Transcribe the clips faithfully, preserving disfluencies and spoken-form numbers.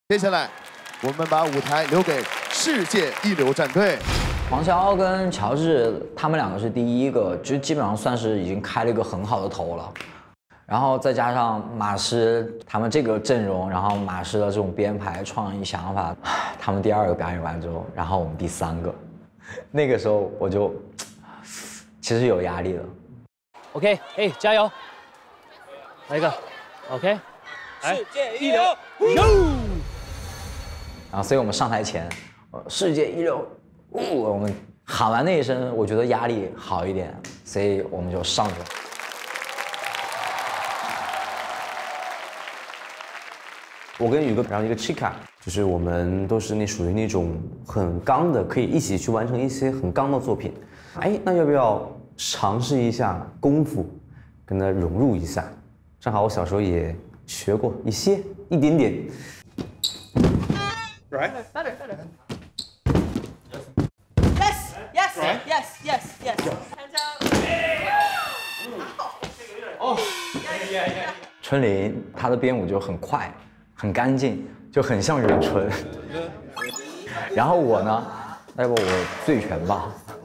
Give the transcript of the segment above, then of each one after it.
接下来，我们把舞台留给世界一流战队。 黄潇跟乔治他们两个是第一个，就基本上算是已经开了一个很好的头了。然后再加上马师他们这个阵容，然后马师的这种编排、创意想法，他们第二个表演完之后，然后我们第三个，那个时候我就其实有压力了。 OK， 哎，加油！来一个 ，OK， 世界一流，哟！ 然后，所以我们上台前，呃，世界一流，哦，我们喊完那一声，我觉得压力好一点，所以我们就上去了。 我跟宇哥，然后一个 Chica， 就是我们都是那属于那种很刚的，可以一起去完成一些很刚的作品。哎，那要不要尝试一下功夫，跟它融入一下？正好我小时候也学过一些，一点点。 Right? Better, better. Yes, yes, yes, yes, yes. Hands up. 哦，春玲她的编舞就很快。很干净，就很像任纯。然后我呢，要不我醉拳吧。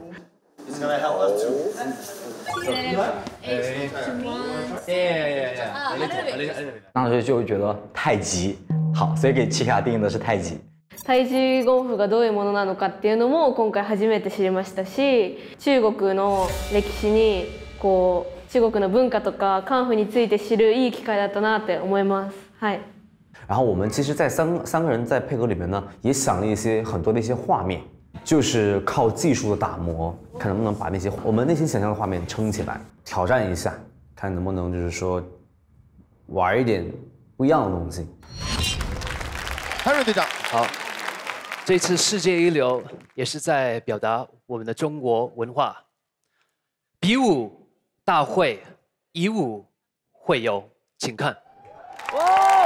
当时就觉得太极好，所以给奇卡定的是太极。 太極ゴルフがどういうものなのかっていうのも今回初めて知りましたし、中国の歴史にこう中国の文化とかカンフーについて知るいい機会だったなって思います。はい。 然后我们其实，在三三个人在配合里面呢，也想了一些很多的一些画面，就是靠技术的打磨，看能不能把那些我们内心想象的画面撑起来，挑战一下，看能不能就是说玩一点不一样的东西。 韩瑞队长， 好，这次世界一流也是在表达我们的中国文化，比武大会，以武会友，请看。哇！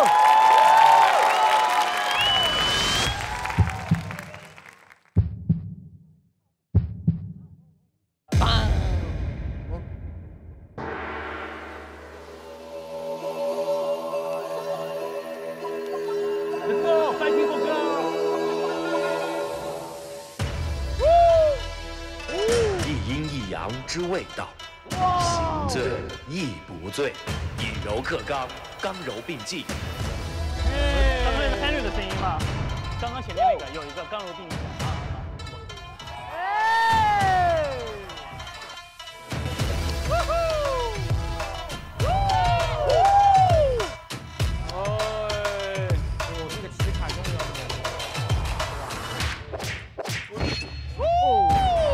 之味道，行醉亦不醉，以柔克刚，刚柔并济。 刚刚那个 Henry 的声音吧，刚刚前面那个有一个刚柔并济啊。哎！呜呼！哎，我这个奇卡终于要这么多。哦。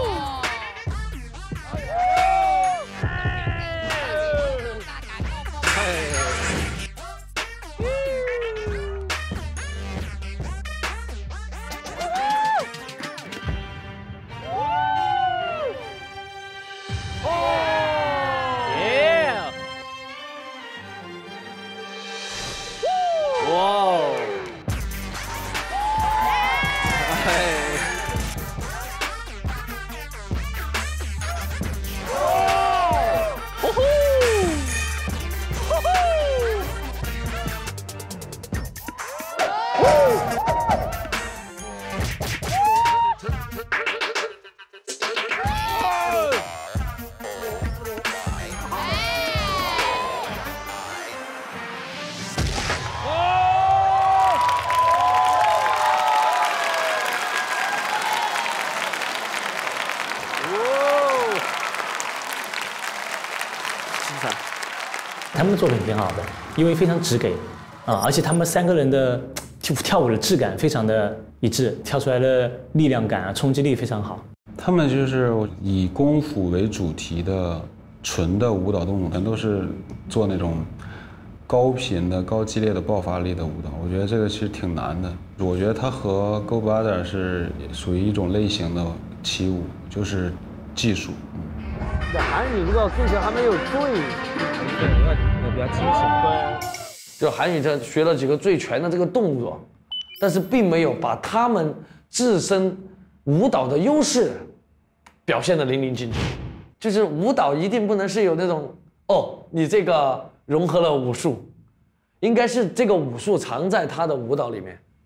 他们的作品挺好的，因为非常直给，啊，而且他们三个人的跳舞的质感非常的一致，跳出来的力量感啊、冲击力非常好。 他们就是以功夫为主题的纯的舞蹈动作，全都是做那种高频的、高激烈的爆发力的舞蹈。我觉得这个其实挺难的。我觉得它和 Go Brother 是属于一种类型的起舞，就是技术。 这韩宇这个最前还没有对。 对，要比较清醒。对，就韩宇这学了几个醉拳的这个动作，但是并没有把他们自身舞蹈的优势表现得淋漓尽致。就是舞蹈一定不能是有那种哦，你这个融合了武术，应该是这个武术藏在他的舞蹈里面。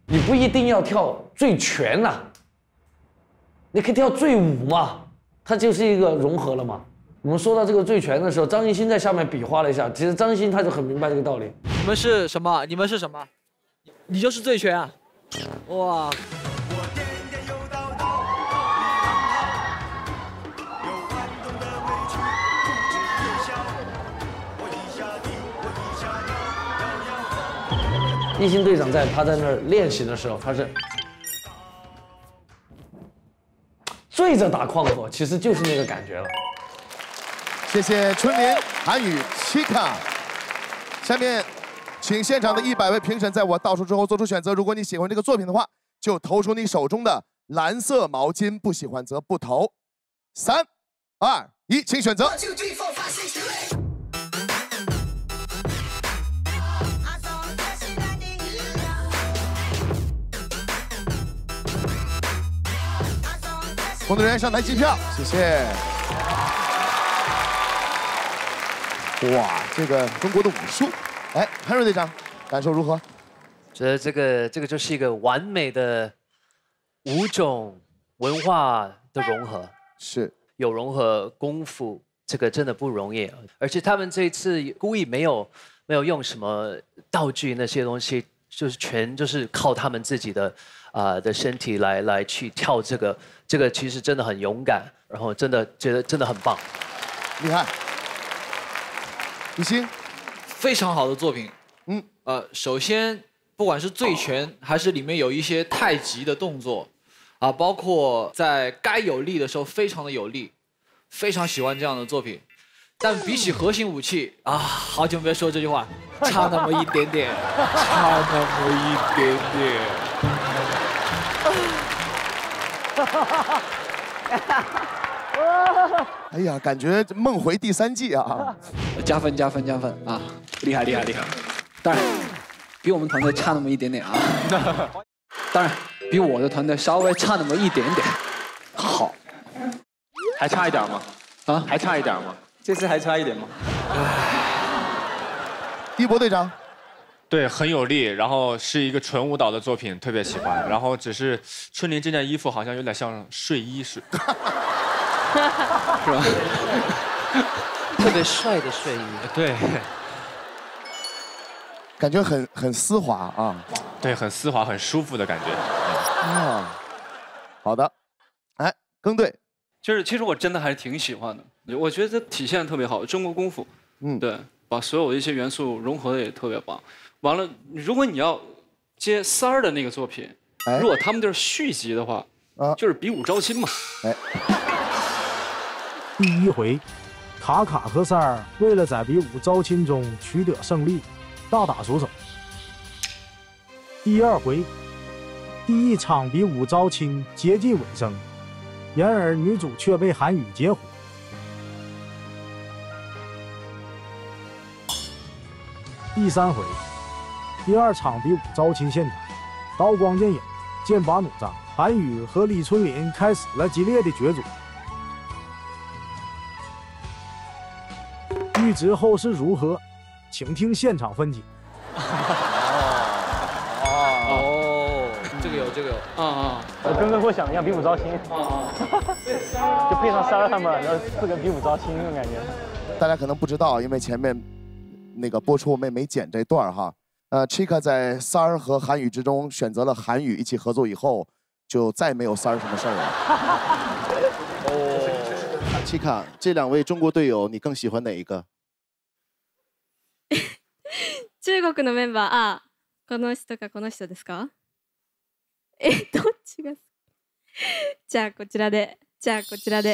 你不一定要跳最全呐、啊，你可以跳最舞嘛，它就是一个融合了嘛。我们说到这个最全的时候，张艺兴在下面比划了一下，其实张艺兴他就很明白这个道理。 你们是什么？你们是什么？你就是最全啊！哇！ 艺兴队长在他在那儿练习的时候，他是醉着打矿火，其实就是那个感觉了。 谢谢春林、韩宇、Chika。下面，请现场的一百位评审在我倒数之后做出选择。如果你喜欢这个作品的话，就投出你手中的蓝色毛巾；不喜欢则不投。三、二、一，请选择。工作人员上台计票，谢谢。哇，这个中国的武术，哎，韩瑞队长，感受如何？ 觉得这个这个就是一个完美的五种文化的融合， 是有融合功夫，这个真的不容易。而且他们这一次故意没有没有用什么道具那些东西，就是全就是靠他们自己的啊、呃、的身体来来去跳这个，这个其实真的很勇敢，然后真的觉得真的很棒， 厉害。李欣， 非常好的作品。 嗯， 呃，首先不管是醉拳，还是里面有一些太极的动作，啊，包括在该有力的时候非常的有力，非常喜欢这样的作品。但比起核心武器啊，好久没有说这句话，差那么一点点，差那么一点点。 哎呀，感觉梦回第三季啊！ 加分加分加分啊！厉害厉害厉害！当然，比我们团队差那么一点点啊！当然，比我的团队稍微差那么一点点。好， 还差一点吗？ 啊， 还差一点吗？ 这次还差一点吗？ 一博队长， 对，很有力，然后是一个纯舞蹈的作品，特别喜欢。然后只是春林这件衣服好像有点像睡衣似的。是吧？ 特别帅的睡衣， 对， 感觉很很丝滑啊。 对，很丝滑，很舒服的感觉。 啊，好的，哎，庚队， 就是其实我真的还是挺喜欢的，我觉得这体现特别好，中国功夫， 嗯， 对，把所有的一些元素融合的也特别棒。完了，如果你要接三儿的那个作品， 哎、 如果他们就是续集的话， 啊， 就是比武招亲嘛。 哎。 第一回，卡卡和三儿为了在比武招亲中取得胜利，大打出手。第二回，第一场比武招亲接近尾声，然而女主却被韩宇截胡。第三回，第二场比武招亲现场，刀光剑影，剑拔弩张，韩宇和李春林开始了激烈的角逐。欲知后事如何，请听现场分解。 哦，这个有，这个有， 啊啊！我跟跟我想的一样，比武招亲。啊啊！就配上三儿他们，然后四个比武招亲那种感觉。 大家可能不知道，因为前面那个播出我们也没剪这段哈。呃 ，Chika 在三儿和韩宇之中选择了韩宇一起合作以后，就再没有三儿什么事儿了。哦 ，Chika， 这两位中国队友，你更喜欢哪一个？ 中国のメンバー、あ、この人かこの人ですか？え、どっちが？じゃあこちらで、じゃあこちらで。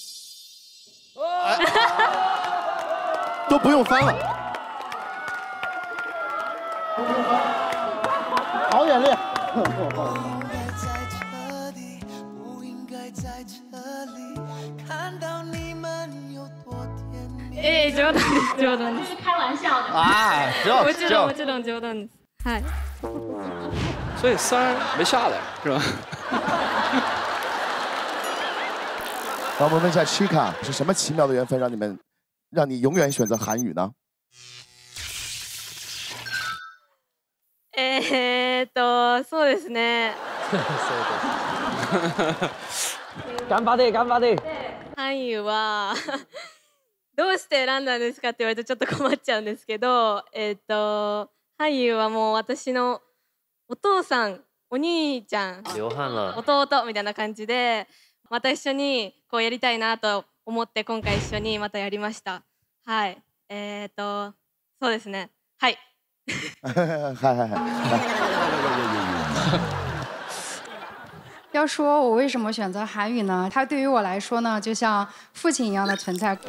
都不用翻了。 好眼力。 えー、冗談です冗談です。 开玩笑的。 啊， もちろんもちろん冗談です。はい。 所以三儿没下来是吧？ 让我们问一下 Chika， 是什么奇妙的缘分让你们，让你永远选择韩语呢？ えーえっとそうですね。 頑張れ頑張れ。 俳優はどうして選んだんですかって言われるとちょっと困っちゃうんですけど、えっと俳優はもう私のお父さん、お兄ちゃん、 流汗了。 弟みたいな感じで、また一緒にこうやりたいなと思って今回一緒にまたやりました。はい。えっとそうですね。はい。 嗨嗨嗨！ 要说我为什么选择韩语呢？他对于我来说呢，就像父亲一样的存在。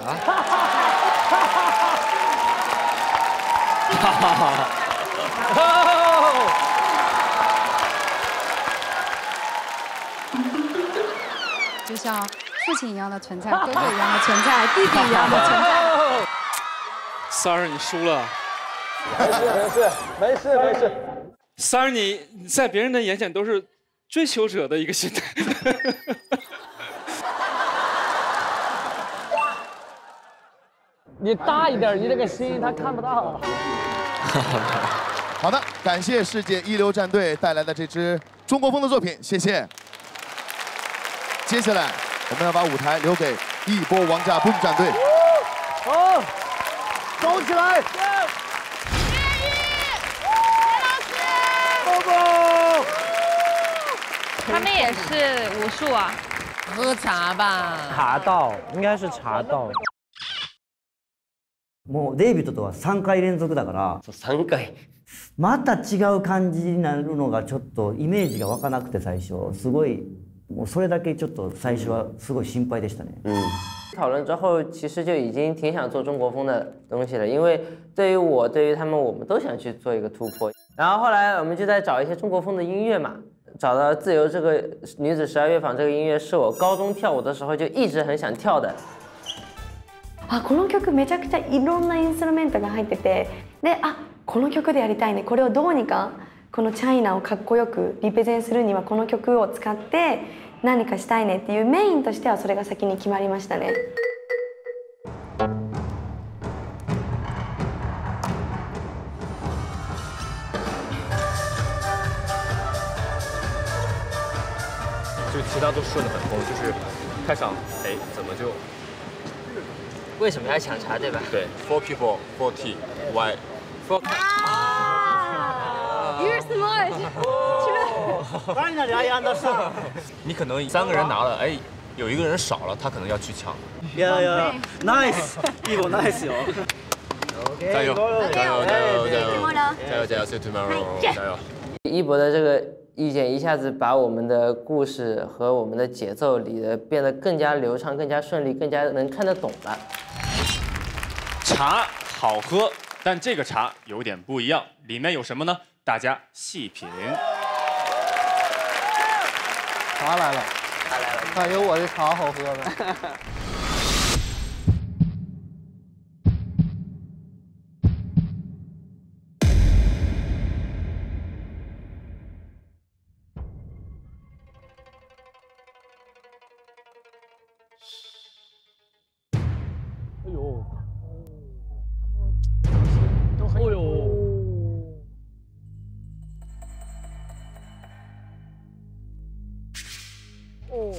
就像父亲一样的存在，哥哥一样的存在，弟弟一样的存在。 三儿，你输了。 没事没事没事没事。 三儿，你在别人的眼前都是追求者的一个心态。 你大一点，你这个心他看不到。 好的，感谢世界一流战队带来的这支中国风的作品，谢谢。接下来我们要把舞台留给一波王家 Boom 战队。 好，走起来！ 波波，他们也是武术啊？喝茶吧。 茶道应该是茶道。 もうデイビッドとはさんかい連続だからさんかいまた違う感じになるのがちょっとイメージが湧かなくて最初すごいもうそれだけちょっと最初はすごい心配でしたね。 嗯，讨论之后其实就已经挺想做中国风的东西了，因为对于我，对于他们，我们都想去做一个突破。然后后来我们就在找一些中国风的音乐嘛，找到《自由》这个女子十二乐坊这个音乐，是我高中跳舞的时候就一直很想跳的。 あ、この曲めちゃくちゃいろんなインストゥルメントが入ってて、で、あ、この曲でやりたいね、これをどうにかこのチャイナをかっこよくリプゼンするにはこの曲を使って何かしたいねっていうメインとしてはそれが先に決まりましたね。 就其他都顺得很通，就是开场，哎，怎么就？ 为什么要抢茶对吧？ 对 ，four people, four tea, why? Four。 啊 ，You're smart。 你可能三个人拿了，哎，有一个人少了，他可能要去抢。 いやいや、ナイス、いい子ナイスよ。 加油！加油！加油！加油！加油！加油 ！See you tomorrow！ 加油！ 一博的这个意见一下子把我们的故事和我们的节奏理的变得更加流畅、更加顺利、更加能看得懂了。 茶好喝，但这个茶有点不一样，里面有什么呢？大家细品。 茶来了， 茶来了， 看有我的茶好喝的。哎呦，都很有。哦。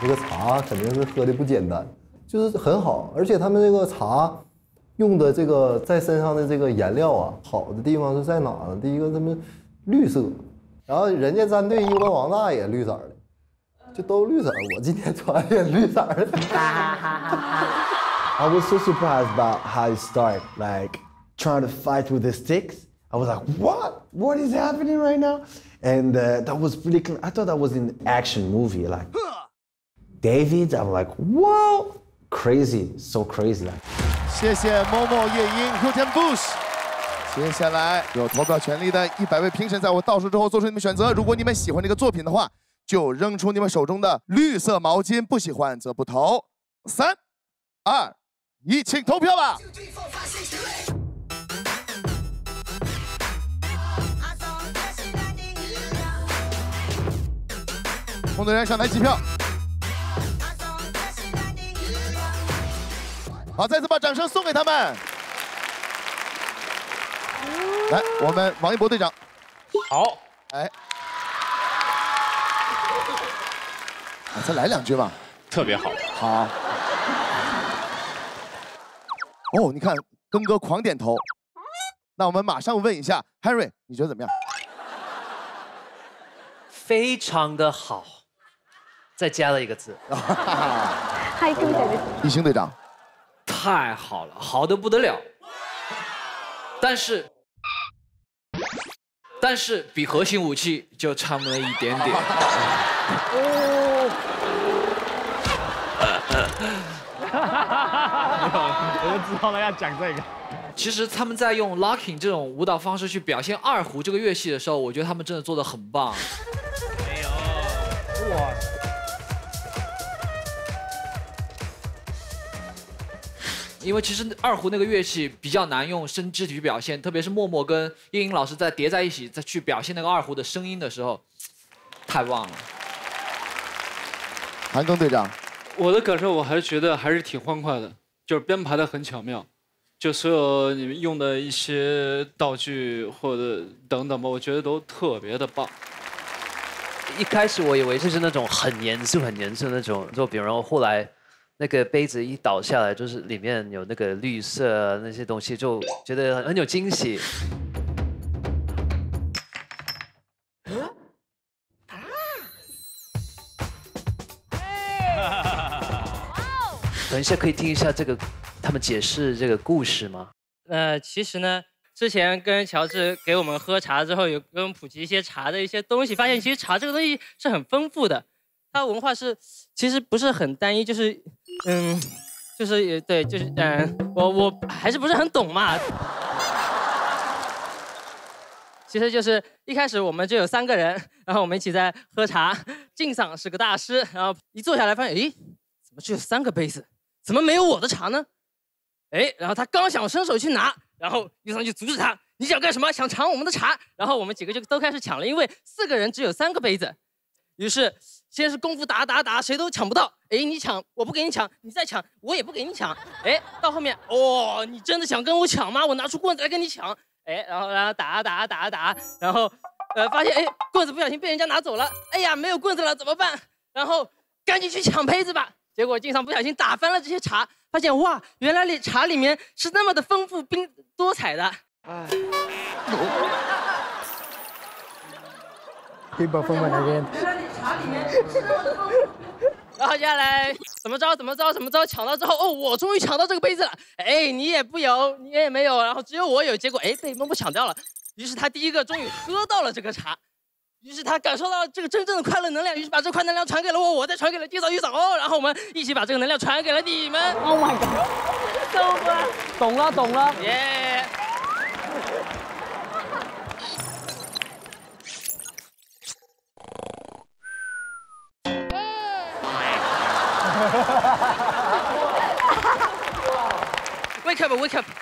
这个茶肯定是喝的不简单，就是很好，而且他们这个茶用的这个在身上的这个颜料啊，好的地方是在哪呢？第一个，他们绿色，然后人家战队一般王大也绿色的，就都绿色。我今天穿也绿色的。 I was so surprised about how it started, like trying to fight with the sticks. I was like, what? What is happening right now? And uh, that was really cool. I thought that was an action movie. Like, David, I'm like, wow, crazy, so crazy. 谢谢某某夜莺 Hilton Bush。接下来有投票权利的一百位评审，在我倒数之后做出你们选择。如果你们喜欢这个作品的话，就扔出你们手中的绿色毛巾；不喜欢则不投。三、二、一，请投票吧！工作人员上台计票。好，再次把掌声送给他们。来，我们王一博队长。 好， 哎，再来两句吧。 特别好。 好。哦，你看，根哥狂点头。那我们马上问一下 Harry， 你觉得怎么样？ 非常的好，再加了一个字。 一星队长。 太好了，好的不得了。但是，但是比核心武器就差那么一点点。 哦。 我就知道了要讲这个。其实他们在用 locking 这种舞蹈方式去表现二胡这个乐器的时候，我觉得他们真的做得很棒。 没有。哇。 因为其实二胡那个乐器比较难用身肢体去表现，特别是默默跟叶莹老师在叠在一起，再去表现那个二胡的声音的时候，太棒了。 韩庚队长， 我的感受我还是觉得还是挺欢快的，就是编排的很巧妙，就所有你们用的一些道具或者等等吧，我觉得都特别的棒。 一开始我以为这是那种很严肃、很严肃的那种作品，然后后来。那个杯子一倒下来，就是里面有那个绿色那些东西，就觉得很有惊喜。等一下可以听一下这个他们解释这个故事吗？ 呃，其实呢，之前跟乔治给我们喝茶之后，有给我们普及一些茶的一些东西，发现其实茶这个东西是很丰富的。它文化是其实不是很单一，就是嗯，就是也对，就是嗯，我我还是不是很懂嘛。其实就是一开始我们就有三个人，然后我们一起在喝茶。敬桑是个大师，然后一坐下来发现，诶，怎么只有三个杯子？怎么没有我的茶呢？哎，然后他刚想伸手去拿，然后敬桑就阻止他：“你想干什么？想抢我们的茶？”然后我们几个就都开始抢了，因为四个人只有三个杯子。于是。先是功夫打打打，谁都抢不到。哎，你抢，我不给你抢，你再抢，我也不给你抢。哎，到后面，哦，你真的想跟我抢吗？我拿出棍子来跟你抢。哎，然后然后打打打打，然后呃发现哎棍子不小心被人家拿走了。哎呀，没有棍子了怎么办？然后赶紧去抢杯子吧。结果敬桑不小心打翻了这些茶，发现哇，原来里茶里面是那么的丰富并多彩的。哎。 Keep performing again。 然后接下来怎么着怎么着怎么着抢到之后，哦，我终于抢到这个杯子了。哎，你也不有，你也没有，然后只有我有。结果哎被默默抢掉了。于是他第一个终于喝到了这个茶，于是他感受到了这个真正的快乐能量，于是把这块能量传给了我，我再传给了敬桑、玉嫂，哦，然后我们一起把这个能量传给了你们。 Oh my god！ 懂了懂了。 耶。Wake up, wake up！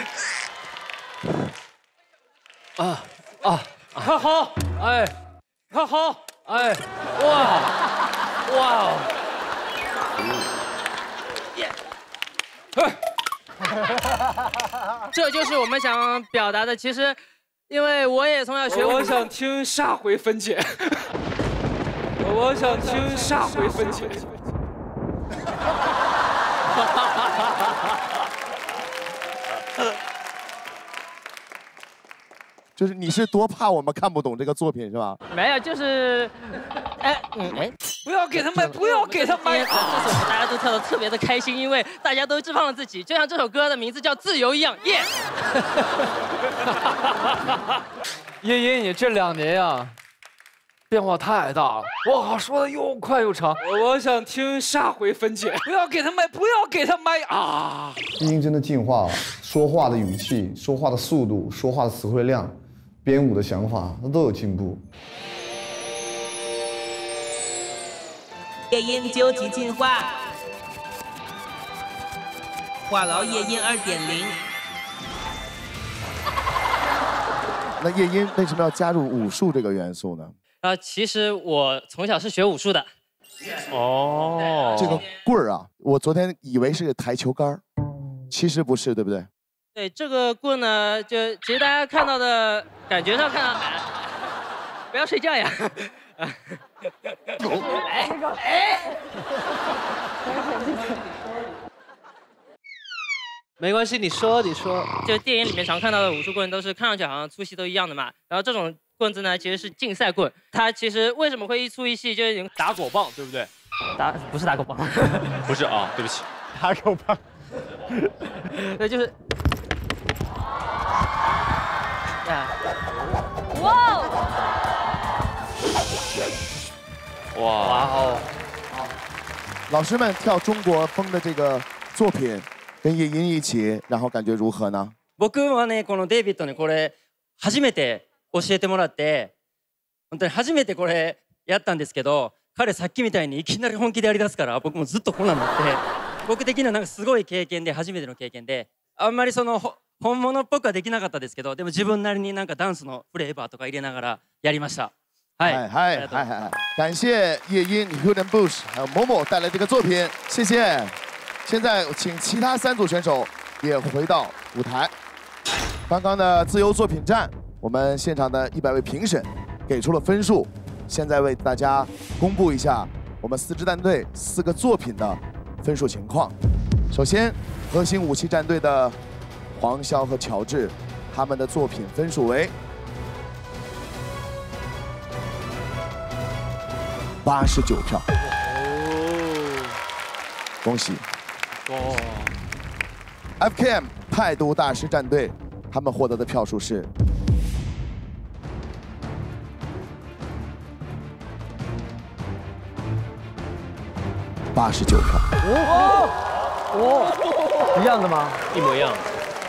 啊啊，看好，哎，看好，哎，哇，哇， 耶！这就是我们想表达的。其实，因为我也从小学， 我想听下回分解。我想听下回分解。 就是你是多怕我们看不懂这个作品是吧？ 没有，就是，哎，嗯，哎， 不要给他麦，不要给他麦啊！这次我们大家都跳得特别的开心，因为大家都释放了自己，就像这首歌的名字叫《自由》一样，耶！ 叶音，你这两年呀，变化太大了，哇，说的又快又长。我想听下回分解。 不要给他麦，不要给他麦啊！ 叶音真的进化了，说话的语气、说话的速度、说话的词汇量、编舞的想法，那都有进步。 夜莺究极进化，话痨夜莺二点零。 那夜莺为什么要加入武术这个元素呢？ 啊，其实我从小是学武术的。 哦，这个棍儿啊，我昨天以为是台球杆儿，其实不是，对不对？ 对，这个棍呢，就其实大家看到的感觉上看到，哎，不要睡觉呀。哎哎， 没关系，你说你说。 就电影里面常看到的武术棍都是看上去好像粗细都一样的嘛，然后这种棍子呢其实是竞赛棍，它其实为什么会一粗一细，就是打狗棒，对不对？ 打不是打狗棒， 不是啊，对不起， 打狗棒。 对，就是。 哇哇哇哦！ 老师们跳中国风的这个作品，跟夜莺一起，然后感觉如何呢？ 僕はねこのデイビッドにこれ初めて教えてもらって、本当に初めてこれやったんですけど、彼さっきみたいにいきなり本気でやりだすから、僕もずっとこんなんなって、僕的にはなんかすごい経験で初めての経験で、あんまりその本物っぽくはできなかったですけど、でも自分なりになんかダンスのフレーバーとか入れながらやりました。 嗨嗨嗨嗨！感谢夜莺、Huden Bush 还有某某带来这个作品，谢谢。现在请其他三组选手也回到舞台。刚刚的自由作品战，我们现场的一百位评审给出了分数，现在为大家公布一下我们四支战队四个作品的分数情况。首先，核心武器战队的黄潇和乔治，他们的作品分数为八十九票，恭喜！ 哦 F K M 态度大师战队，他们获得的票数是八十九票。 哦哦，一样的吗？ 一模一样。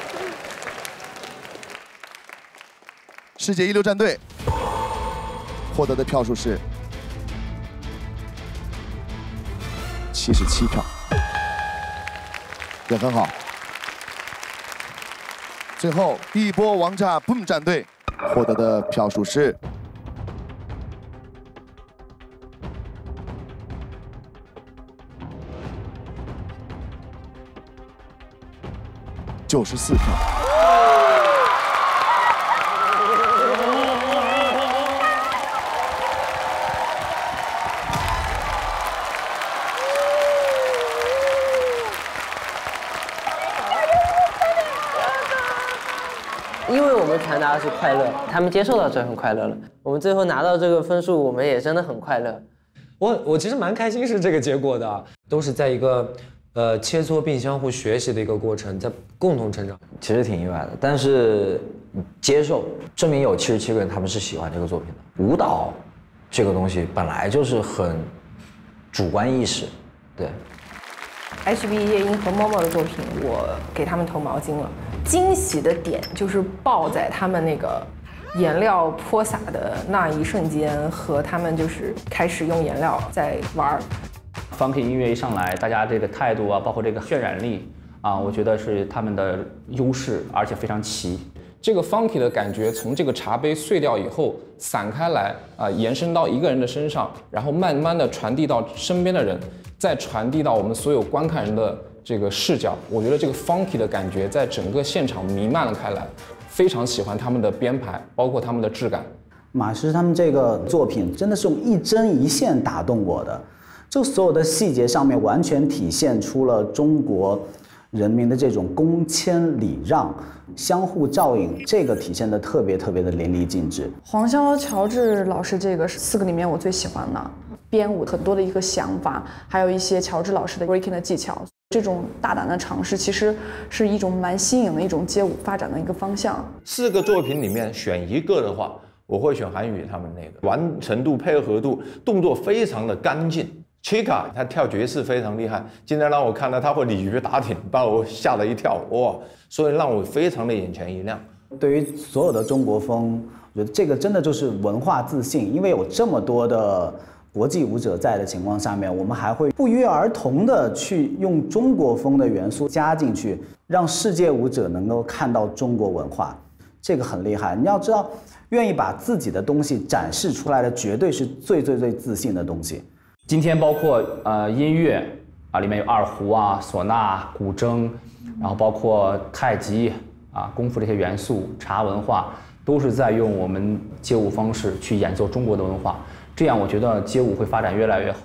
世界一流战队获得的票数是七十七票，也很好。最后，一波王炸 Boom 战队获得的票数是九十四票。 因为我们传达的是快乐，他们接受到就很快乐了。我们最后拿到这个分数，我们也真的很快乐。 我我其实蛮开心是这个结果的，都是在一个呃切磋并相互学习的一个过程，在共同成长。 其实挺意外的，但是接受，证明有七十七个人他们是喜欢这个作品的。舞蹈这个东西本来就是很主观意识，对。 H B 夜莺和猫猫的作品，我给他们投毛巾了。惊喜的点就是爆在他们那个颜料泼洒的那一瞬间，和他们就是开始用颜料在玩。 Funky 音乐一上来，大家这个态度啊，包括这个渲染力啊，我觉得是他们的优势，而且非常齐。 这个 funky 的感觉从这个茶杯碎掉以后散开来啊、呃，延伸到一个人的身上，然后慢慢的传递到身边的人，再传递到我们所有观看人的这个视角。我觉得这个 funky 的感觉在整个现场弥漫了开来，非常喜欢他们的编排，包括他们的质感。 马师他们这个作品真的是用一针一线打动我的，就所有的细节上面完全体现出了中国人民的这种恭谦礼让、相互照应，这个体现的特别特别的淋漓尽致。 黄潇乔治老师这个是四个里面我最喜欢的，编舞很多的一个想法，还有一些乔治老师的 breaking 的技巧，这种大胆的尝试其实是一种蛮新颖的一种街舞发展的一个方向。 四个作品里面选一个的话，我会选韩语他们那个，完成度、配合度、动作非常的干净。Chica 他跳爵士非常厉害，今天让我看到他会鲤鱼打挺，把我吓了一跳，哇！所以让我非常的眼前一亮。 对于所有的中国风，我觉得这个真的就是文化自信，因为有这么多的国际舞者在的情况下面，我们还会不约而同的去用中国风的元素加进去，让世界舞者能够看到中国文化，这个很厉害。你要知道，愿意把自己的东西展示出来的，绝对是最最最自信的东西。 今天包括呃音乐啊，里面有二胡啊、唢呐、古筝，然后包括太极啊、功夫这些元素，茶文化都是在用我们街舞方式去演奏中国的文化，这样我觉得街舞会发展越来越好。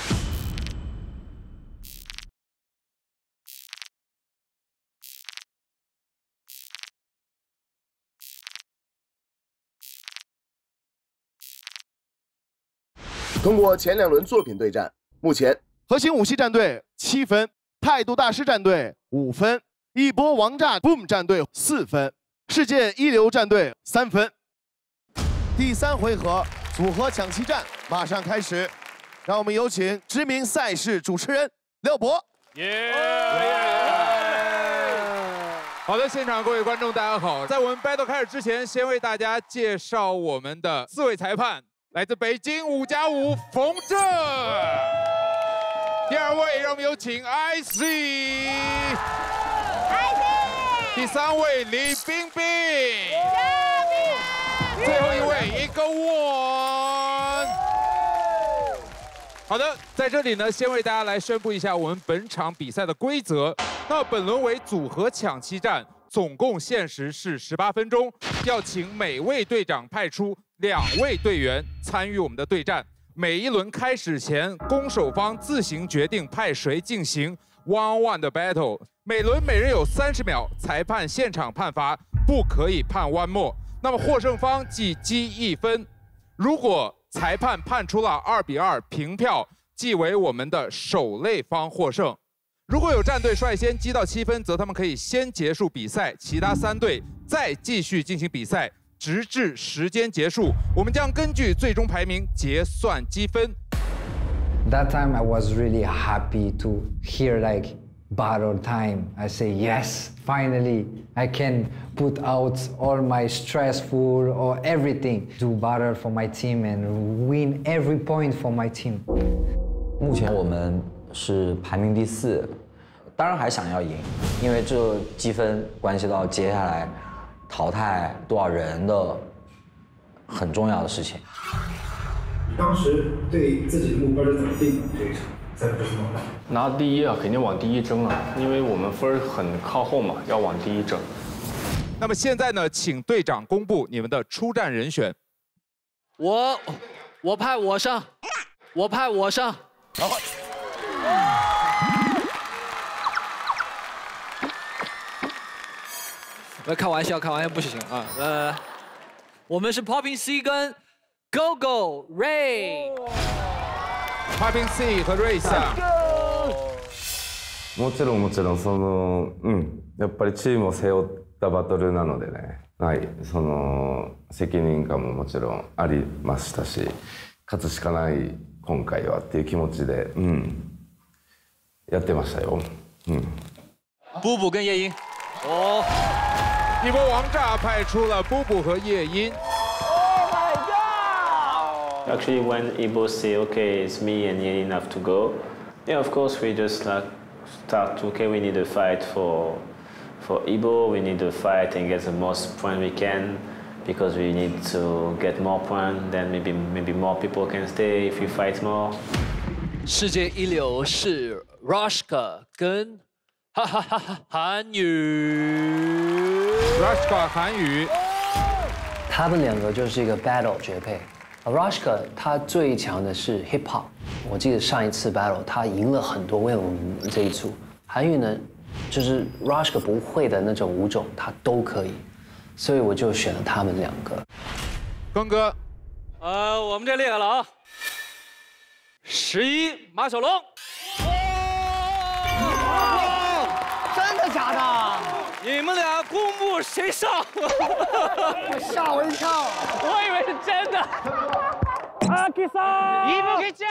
通过前两轮作品对战，目前核心武器战队七分，态度大师战队五分，一波王炸 Boom 战队四分，世界一流战队三分。第三回合组合抢七战马上开始，让我们有请知名赛事主持人廖博。 耶！好的，现场各位观众，大家好。在我们 battle 开始之前，先为大家介绍我们的四位裁判。来自北京五加五冯正，第二位让我们有请 I C， 第三位李冰冰，最后一位一个我。好的，在这里呢，先为大家来宣布一下我们本场比赛的规则。那本轮为组合抢七战，总共限时是十八分钟，要请每位队长派出两位队员参与我们的对战。每一轮开始前，攻守方自行决定派谁进行 one on one 的 battle。每轮每人有三十秒，裁判现场判罚，不可以判 one more。那么获胜方即积一分。如果裁判判出了二比二平票，即为我们的守擂方获胜。如果有战队率先积到七分，则他们可以先结束比赛，其他三队再继续进行比赛，直至时间结束。我们将根据最终排名结算积分。 That time I was really happy to hear like battle time. I say yes, finally I can put out all my stressful or everything to battle for my team and win every point for my team. 目前我们是排名第四，当然还想要赢，因为这积分关系到接下来淘汰多少人的很重要的事情。 当时对自己的目标是怎么定的？这一场在这什么？ 拿第一啊，肯定往第一争了，因为我们分很靠后嘛，要往第一争。 那么现在呢，请队长公布你们的出战人选。 我，我派我上，我派我上。 好。 来开玩笑，开玩笑不行啊！呃，我们是 Popping C 跟 Go Go Ray。Popping C 和 Ray さん。 もちろんもちろんそのうんやっぱりチームを背負ったバトルなのでね、はいその責任感ももちろんありましたし、勝つしかない今回はっていう気持ちでうんやってましたよ。嗯。 布布跟夜莺。 哦。一波王炸派出了布布和夜莺。 Oh my god! Actually, when Ibo say, okay, it's me and Yein have to go, yeah, of course, we just like start to, okay, we need to fight for for Ibo, we need to fight and get the most point we can because we need to get more points, then maybe maybe more people can stay if we fight more. 世界一流是 Rashka 跟哈哈哈哈韩语 ，Rashka 韩语， 他们两个就是一个 battle 绝配。Rashka 他最强的是 hip hop， 我记得上一次 battle 他赢了很多，为我们这一组。韩语呢， 就是 Rashka 不会的那种舞种，他都可以，所以我就选了他们两个。 庚哥， 呃，我们这厉害了啊！十一马小龙， 真的假的？ 你们俩公布谁上？ 吓我一跳， 我以为是真的。阿 K 桑，伊布 K 酱。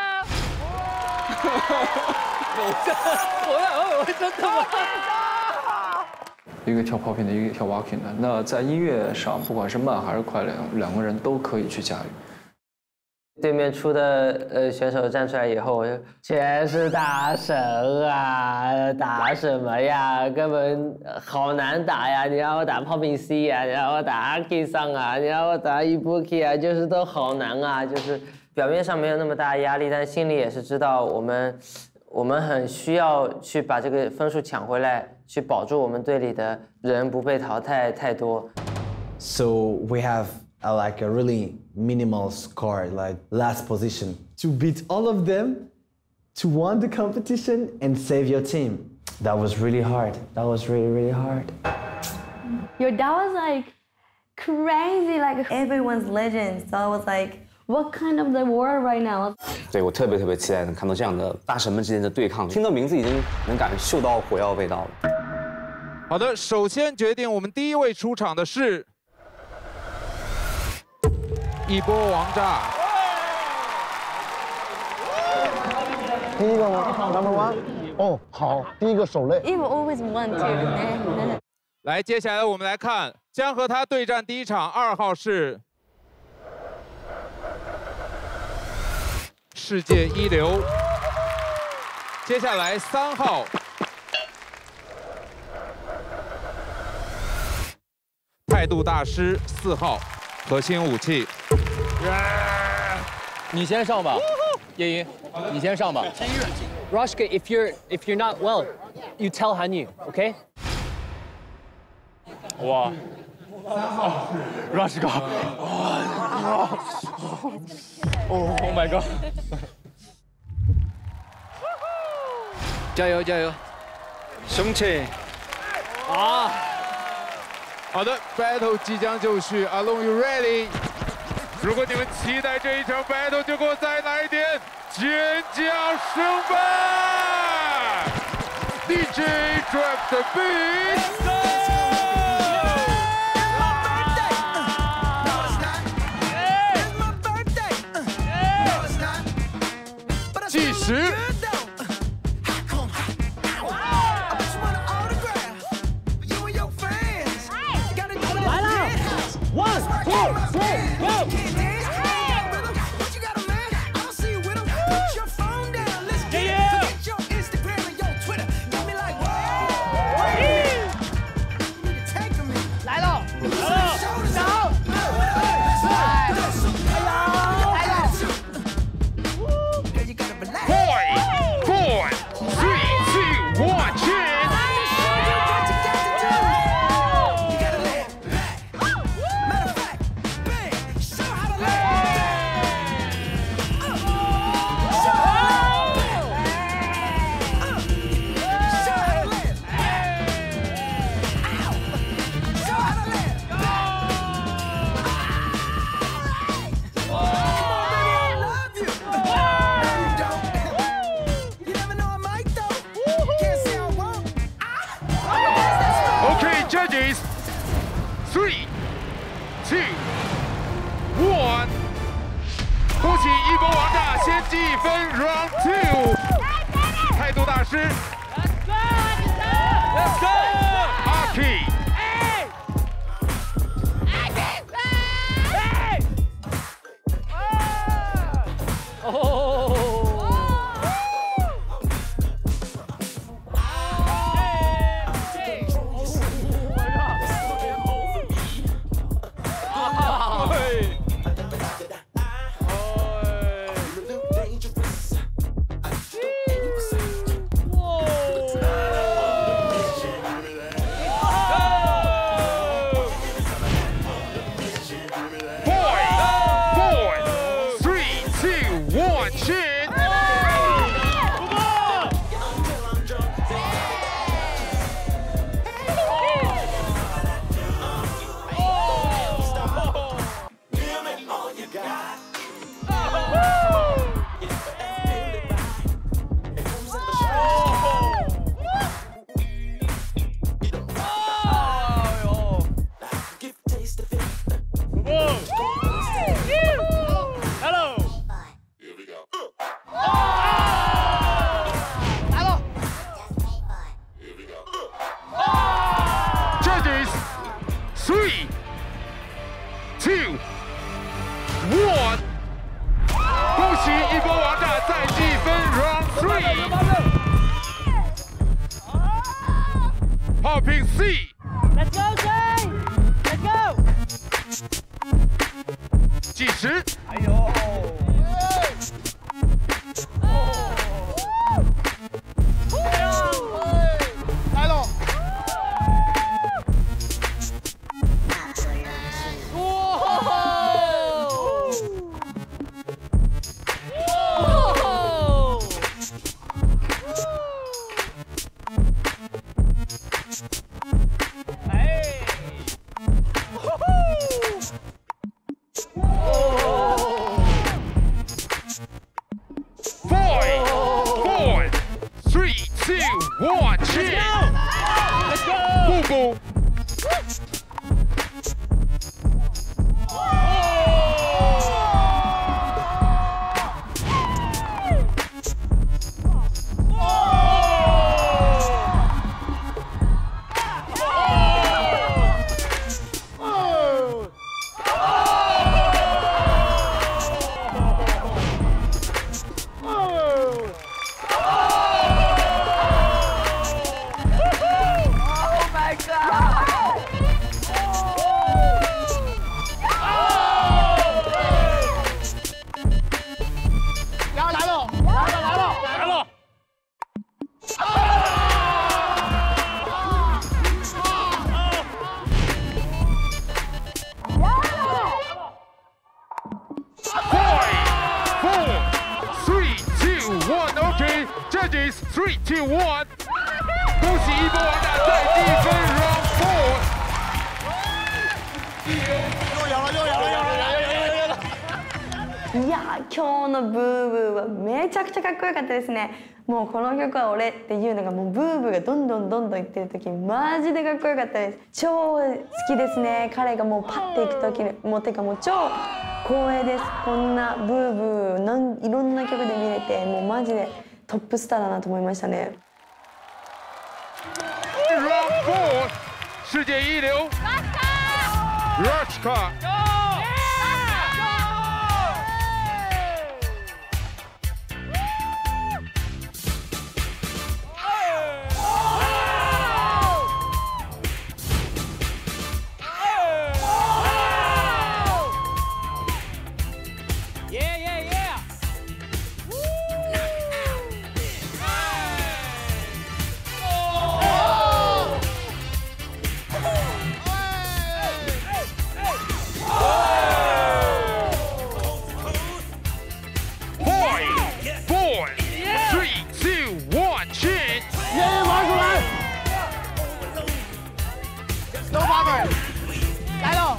我真，我我真的吗？ 一个跳 popping 的，一个跳 walking 的。那在音乐上，不管是慢还是快，两两个人都可以去驾驭。 对面出的呃选手站出来以后，我就全是大神啊，打什么呀？根本好难打呀！你让我打 popping C 呀，你让我打阿 K 上啊，你让我打 Ibuki 啊，就是都好难啊！就是表面上没有那么大压力，但心里也是知道我们我们很需要去把这个分数抢回来，去保住我们队里的人不被淘汰太多。 So we have uh, like a really minimal score, like last position, to beat all of them, to win the competition and save your team. That was really hard. That was really really hard. Your dad was like crazy, like everyone's legend. So I was like, what kind of the world right now? 对，我特别特别期待能看到这样的大神们之间的对抗。听到名字已经能感受到火药味道了。 好的，首先决定我们第一位出场的是一波王炸。 第一个吗 ？Number one。哦，好，第一个手累。 Eve always want to. 来，接下来我们来看将和他对战第一场，二号是世界一流。接下来三号态度大师，四号核心武器。 你先上吧，叶英，你先上吧。Rashka, if you're if you're not well, you tell Hanyu, okay? 哇 ，Rashka， Oh my god！ 加油加油，雄起！ 啊，好的 ，battle 即将就绪 ，Alone you ready？ 如果你们期待这一场 battle， 就给我再来一点尖叫声吧 ！D J drop the beat。 计时。 来了 ，one two three go。 Judges, three, two, one， 恭喜一波王炸先积一分 ，Round two， 态度大师 ，Let's go， 阿 K。 One, 炮兵 C。 Let's go, Jay! Let's go! 计时。 哎呦！ 来喽！ three, two, one， 恭喜一波王大再积分 round four。 又有了，又有了，又有了，又有了，又有了。 いやー、今日のブーブーはめちゃくちゃかっこよかったですね。もうこの曲は俺っていうのがもうブーブーがどんどんどんどんいってる時マジでかっこよかったです。超好きですね。彼がもうパッていく時もうてかもう超光栄です。こんなブーブーなんいろんな曲で見れてもうマジでトップスターだなと思いましたね。 Round four， 世界一流 ，Rashka。 都八分，来喽！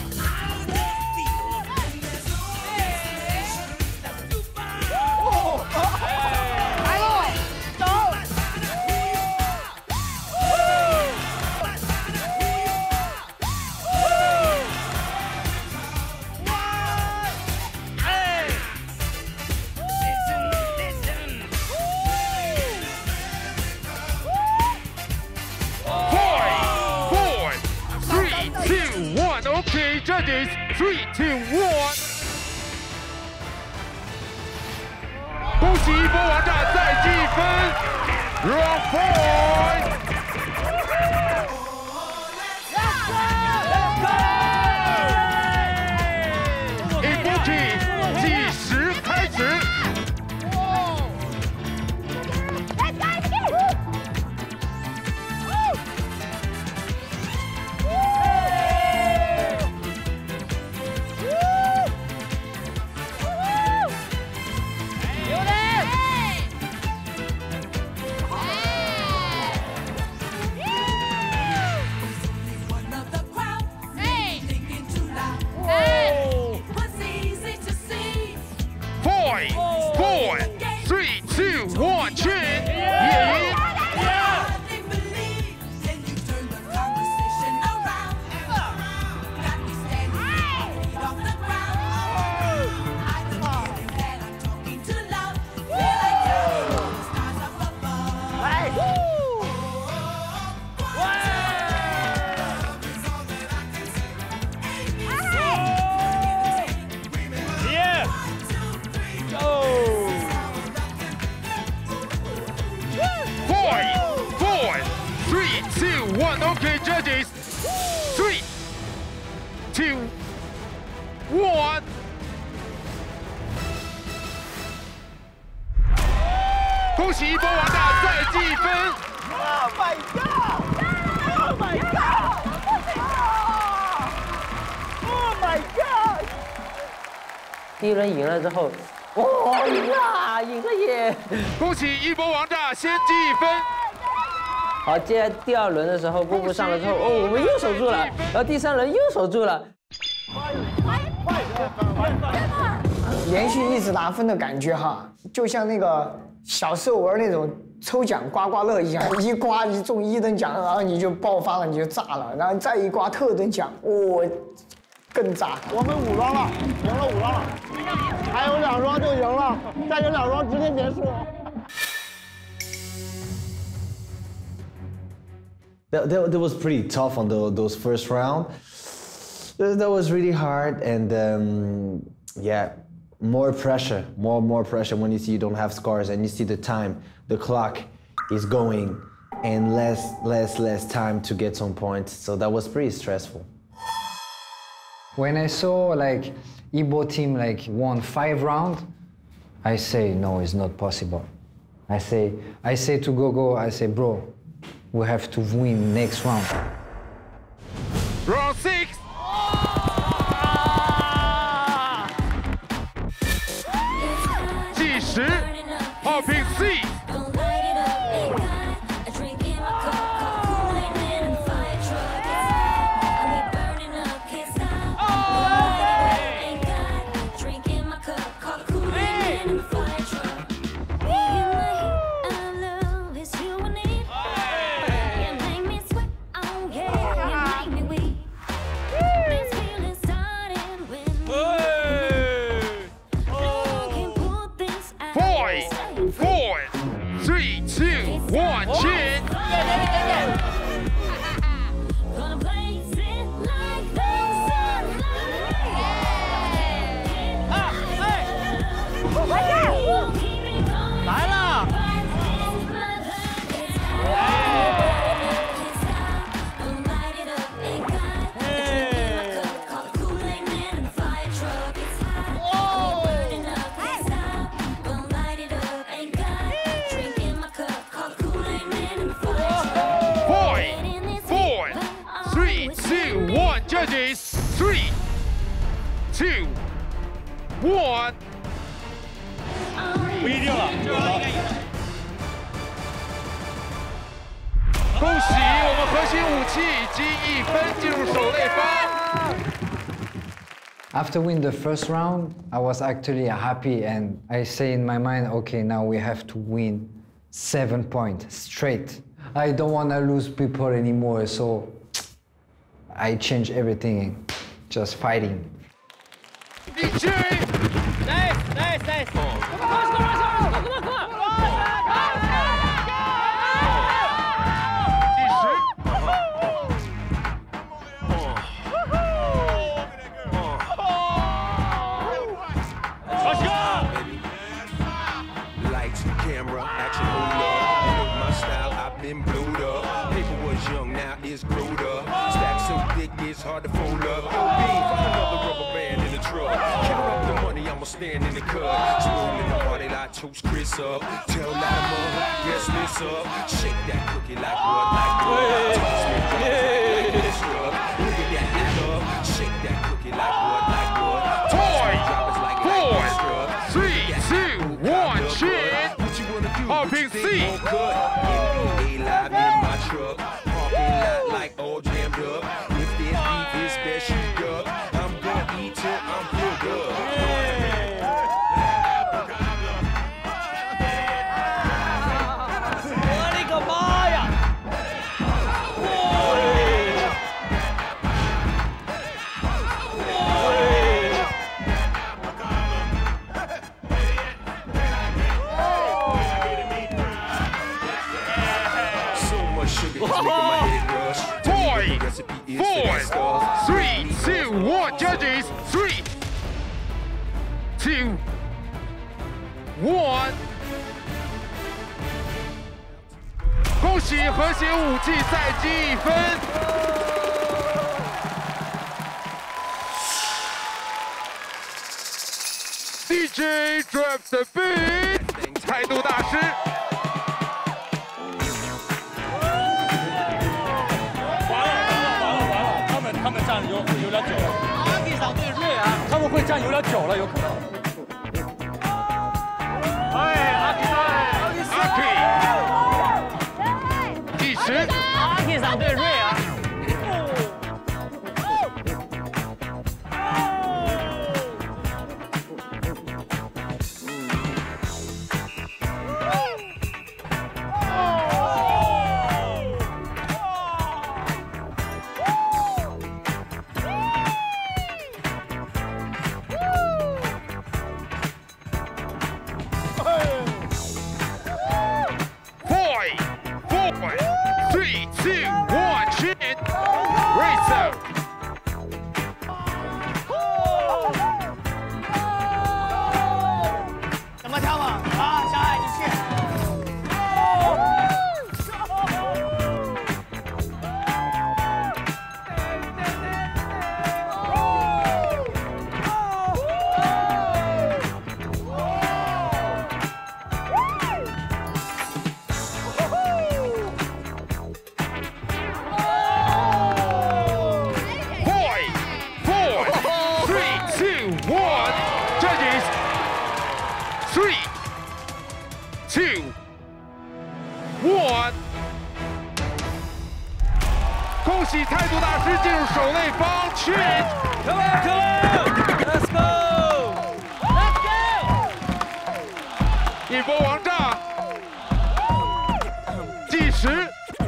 来喽，走！ Okay, judges, three, two, one。恭喜一波王炸再积分 ，round four。Ibuki 计时开始。Four, three, two, one, chin. Yeah. two, one。恭喜一波王炸再计分。 Oh my god! Oh my god! Oh my god! 第一轮赢了之后，哦呀，赢了耶！ 恭喜一波王炸先计一分。 好，接下来第二轮的时候，布布上了之后，哦，我们又守住了，然后第三轮又守住了。 连续一直拿分的感觉哈，就像那个小时候玩那种抽奖刮刮乐一样，一刮一中一等奖，然后你就爆发了，你就炸了，然后再一刮特等奖，哦，更炸。 我们五庄了，赢了五庄了，还有两庄就赢了，再赢两庄直接结束。 That, that, that was pretty tough on the, those first round. That was really hard, and um, yeah, more pressure, more more pressure when you see you don't have scores and you see the time, the clock is going, and less less less time to get some points. So that was pretty stressful. When I saw like Igbo team like won five rounds, I say no, it's not possible. I say I say to Gogo, I say bro. We have to win next round. Round six. 计时，好评 C。One, chin. Judges, three, two, one. 不一定了， 恭喜我们核心武器以及一分进入首类方。 After winning the first round, I was actually happy, and I say in my mind, okay, now we have to win seven points straight. I don't want to lose people anymore, so I changed everything, just fighting. Nice, nice, nice. Come on, come on, come on, come on, come on. 计时。 Lights, camera, action, hold up. You know my style, I've been blowed up. Paper was young, now it's growed up. Stack so thick, it's hard to fold up. Yo, B, find another rubber band in the truck. Count up the money, I'ma stand in the cut. Swole in the party like toast Chris up. Tell Latimer, yes, this up. Shake that cookie like what, like what. Toss me, drop it like this up. Look at that act up. Shake that cookie like what, like what. Toy, four, three, two, one, chin. 好评 C. Live in my truck, parking lot like all jammed up. If this beef is special up, I'm gonna eat till I'm filled up. Toy, four, three, two, one. Judges, three, two, one. 恭喜和谐武器再积一分。 J drop the beat， 态度大师。 完了完了完了完了，他们他们站有有点久了。阿 K 桑对瑞啊，他们会站有点久了，有可能。哎，阿 K 桑， 阿 K， 计时。 阿 K 桑对瑞啊。 恭喜态度大师进入首类方圈 ！Come on, come on, let's go, let's go！ 一波王炸，计时。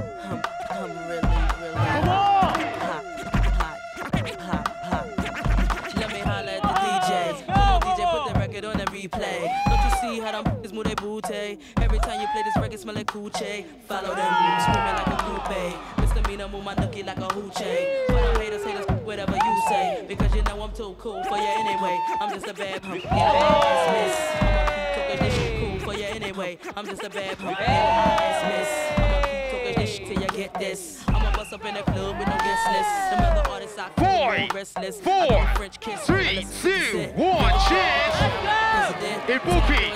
Every time you play this record, smell like coochie. Follow them, screaming like a coupe. Misdemeanor, move my nookie like a hoochie. But I'm haters, haters, whatever you say. Because you know I'm too cool for you anyway. I'm just a bad punk, yeah, ass miss. I'ma keep talking this shit cool for you anyway. I'm just a bad punk, yeah, ass miss. I'ma keep talking this shit till you get this. I'ma bust up in the club with no guest list. Them other artists I feel restless. Four, three, two, one, change. Ibuki.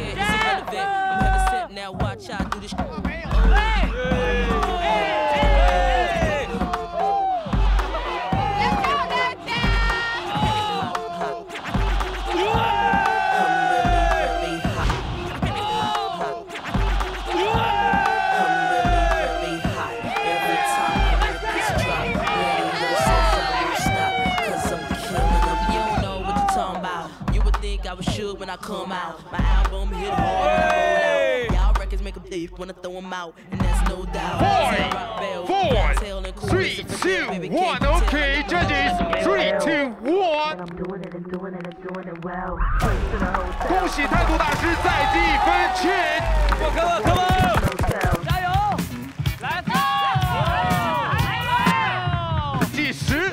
Now watch I do this. I was shook when I come out. My album hit hard when I roll out. Y'all records make a thief when I throw them out, and that's no doubt. Five, four, three, two, one. Okay, judges, three, two, one. 恭喜态度大师再积一分圈。Come on, come on, 加油！来，计时。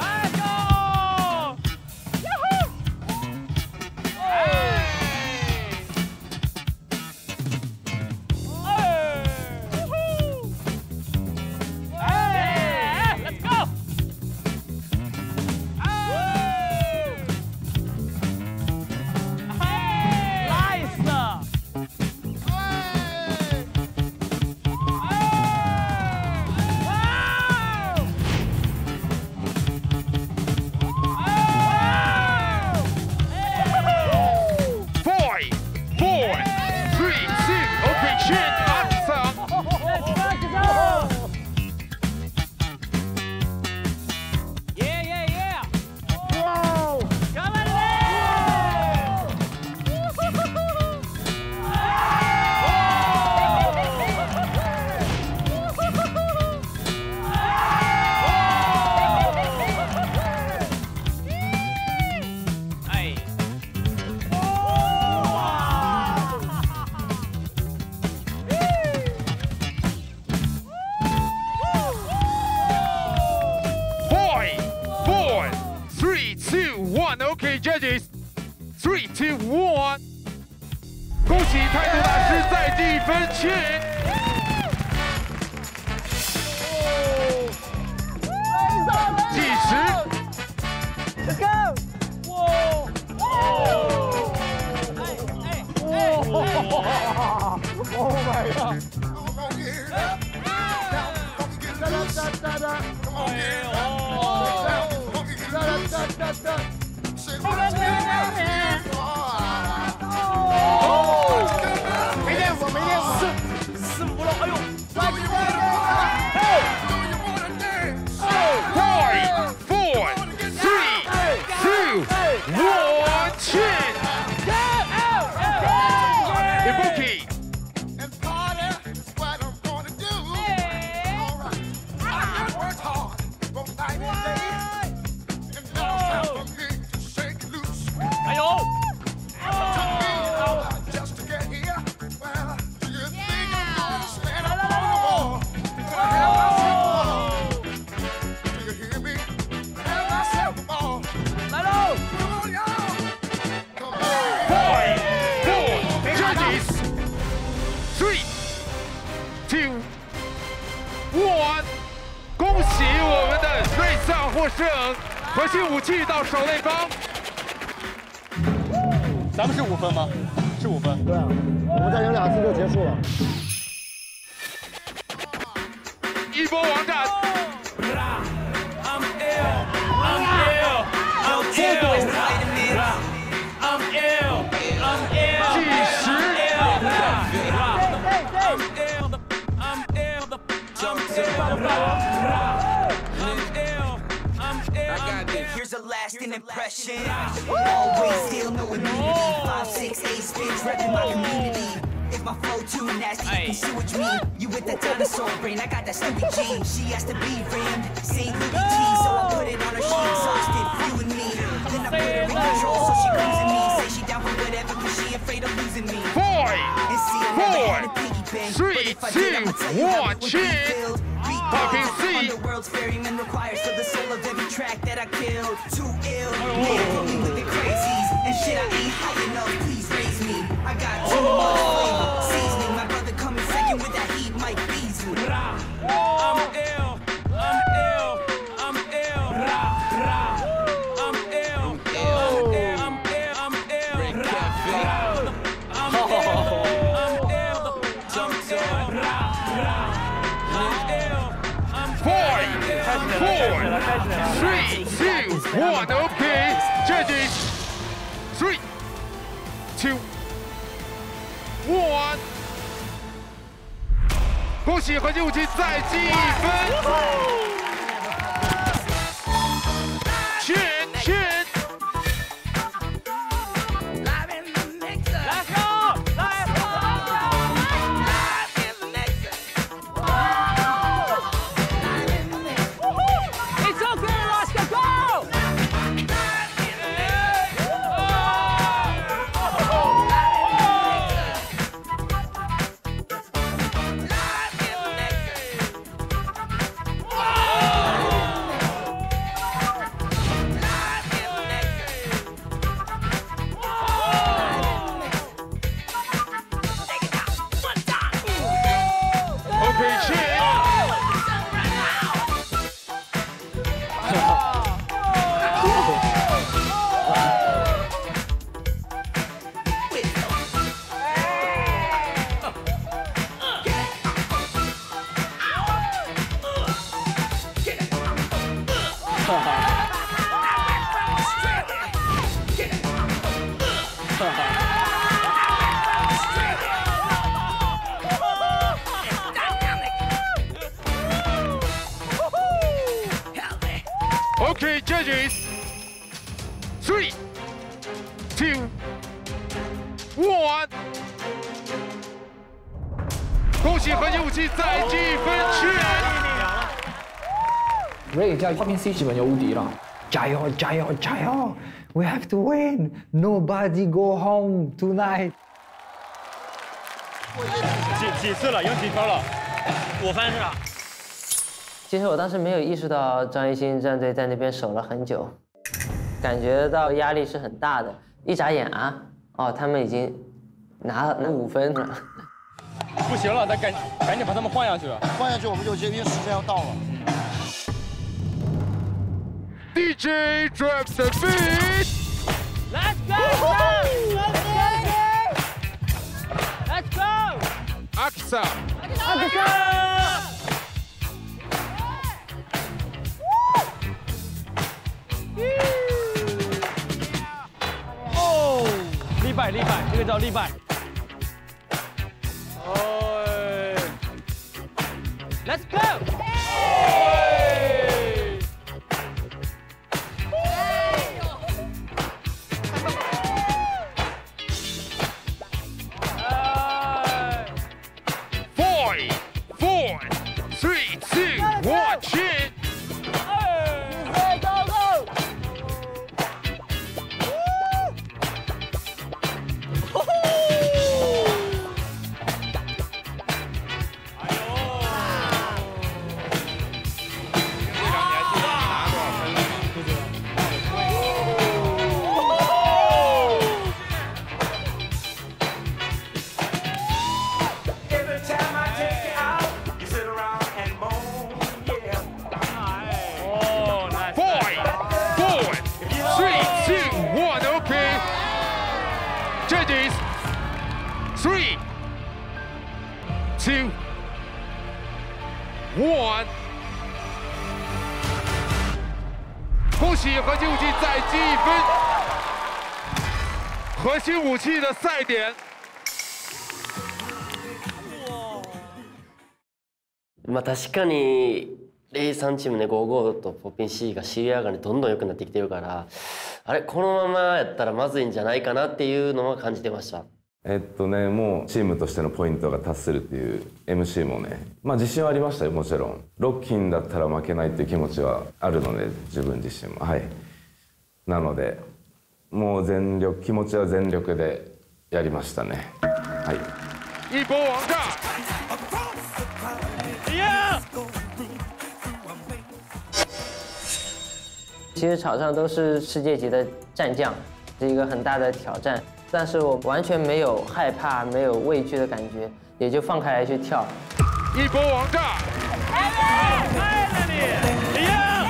Okay, judges, three, two, one. 恭喜态度大师再积一分圈。计时。Let's go. Whoa. Oh my god!没练过，没练过，四四五了，哎呦！ Five, four, three, two, one, chin. Ibuki. Three, two, one， 恭喜我们的瑞萨获胜，核心武器到手内方。 咱们是五分吗？是五分。 对啊，我们再赢两次就结束了。 一波王战。计时。 Here's a lasting impression. Always still no immunity. Five, six, eight spins repping my community. If my flow too nasty, you can sewage me. You with that dinosaur brain, I got that Snoopy G. She has to be rammed, Saint Louis T. So I put it on her, she exhausted, viewing me. Then I put her in control, so she cruising me. Say she down for whatever, cause she afraid of losing me. Four, and see, I never had a piggy bank. Three, two, one, chin. Popping C. Underworld's ferryman requires for the soul of every track that I killed. Too ill, man, put me with the crazies. And shit, I ain't high enough, please raise me. I got too much flavor, seasoning. My brother coming second with that heat, Mike Beasley. I'm ill, I'm ill, I'm ill. I'm ill, I'm ill, I'm ill, I'm ill. I'm ill, I'm ill, Five, four, three, two, one. Okay, judges. Three, two, one. 恭喜核心武器再积一分。chin chin。 Okay, judges. Three, two, one. 恭喜核心武器再积一分 ！Ray 加花瓶 C 基本就无敌了。加油，加油，加油 ！We have to win. Nobody go home tonight. 几几次了？赢几分了？五分是吧？ 其实我当时没有意识到张艺兴战队在那边守了很久，感觉到压力是很大的。一眨眼啊，哦，他们已经拿了五分了。 不行了，咱赶赶紧把他们换下去。 换下去我们就接，因为时间要到了。 D J drop the beat. Let's go. Let's go. Akisa。 哦，立败立败，这个叫立败。Let's go！ Five, four, three, two, one, chin. Go go！ Judges, three, two, one。恭喜核心武器再积一分。核心武器的赛点。 まあ確かにレイさんチームねごじゅうごとポピン C が尻上がりどんどん良くなってきてるから。あれこのままやったらまずいんじゃないかなっていうのは感じてました。 えっとねもうチームとしてのポイントが達するっていう エムシー もねまあ自信はありましたよもちろん。ロッキンだったら負けないっていう気持ちはあるので自分自身もはい。なのでもう全力気持ちは全力でやりましたね。はい。 一波王炸。 其实场上都是世界级的战将，是一个很大的挑战。但是我完全没有害怕、没有畏惧的感觉，也就放开来去跳。 一波王炸！ 哎了你！呀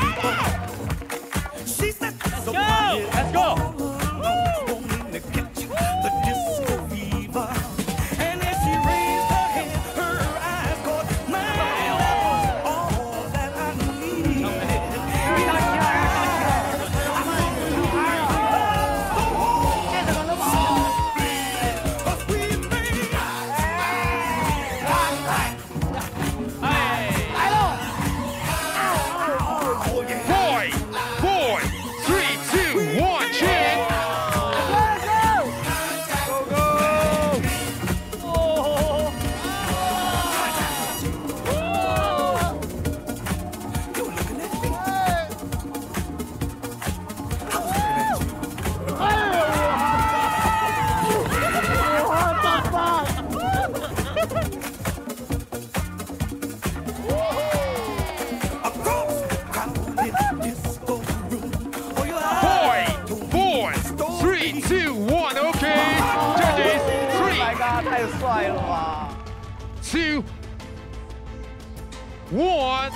！Go！Let's go！ 帅了吧 ！Two, one，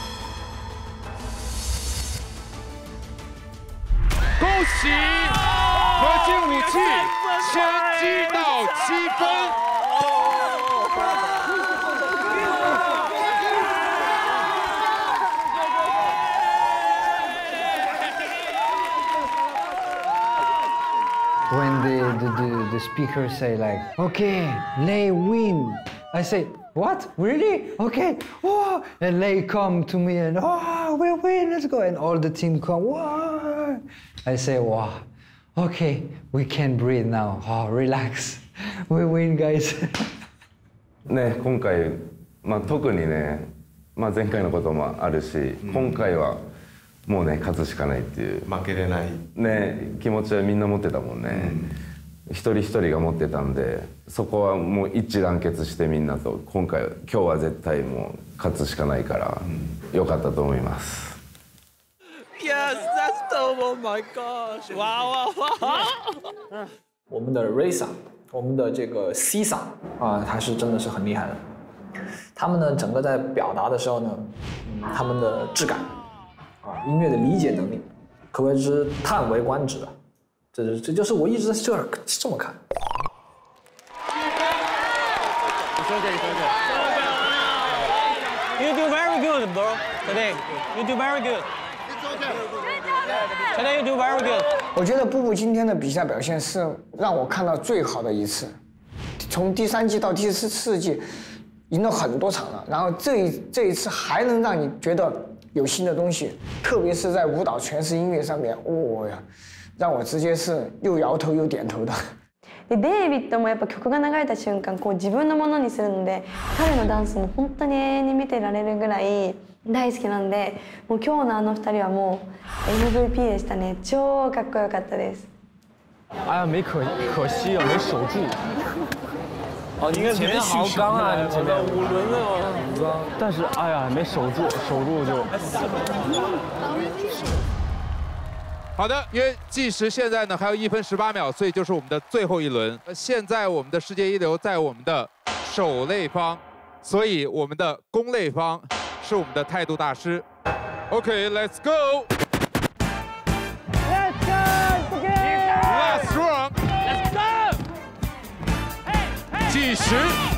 恭喜核心武器升级到七分。 When the, the, the, the speakers say like, okay, Lei win. I say, what? Really? Okay. Oh, and Lei come to me and, oh, we win, let's go. And all the team come, wow. I say, wow, okay, we can breathe now. Oh, relax. We win, guys. ね、今回、まあ、特にね、まあ、前回のこともあるし、うん、今回はもうね勝つしかないっていう負けれないね気持ちはみんな持ってたもんね、うん、一人一人が持ってたんでそこはもう一致団結してみんなと今回今日は絶対もう勝つしかないから良かったと思います。 Yes, that's dope! Oh my gosh! Wow, wow, wow! 我们的 Risa， 我们的这个 Sisa 啊，他是真的是很厉害的。他们呢，整个在表达的时候呢，嗯，他们的质感。 啊，音乐的理解能力，可谓是叹为观止的。这是这就是我一直在这儿这么看。 it's okay, it's okay. You do very good, bro. Today, you do very good. Today you do very good. 我觉得布布今天的比赛表现是让我看到最好的一次，从第三季到第四四季，赢了很多场了，然后这一这一次还能让你觉得有新的东西，特别是在舞蹈诠释音乐上面，哦呀，让我直接是又摇头又点头的。 でデイビッドもやっぱ曲が流れた瞬間こう自分のものにするので彼のダンスも本当に永遠に見てられるぐらい大好きなんでもう今日のあのふたりはもう エムブイピー でしたね。超かっこよかったです。 哎呀，没可可惜啊，没守住。哦，你前面好刚啊，你前面五轮了哦，五刚，但是哎呀，没守住，守住就。 好的，因为计时现在呢还有一分十八秒，所以就是我们的最后一轮。现在我们的世界一流在我们的手类方，所以我们的攻类方是我们的态度大师。OK，let's go。 Let's go together. Last round. Let's go. Hey, hey. 计时。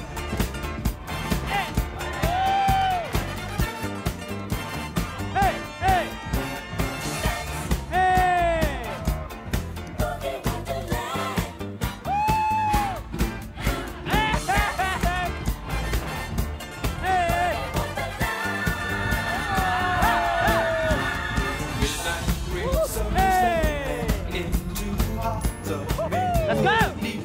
Let's go!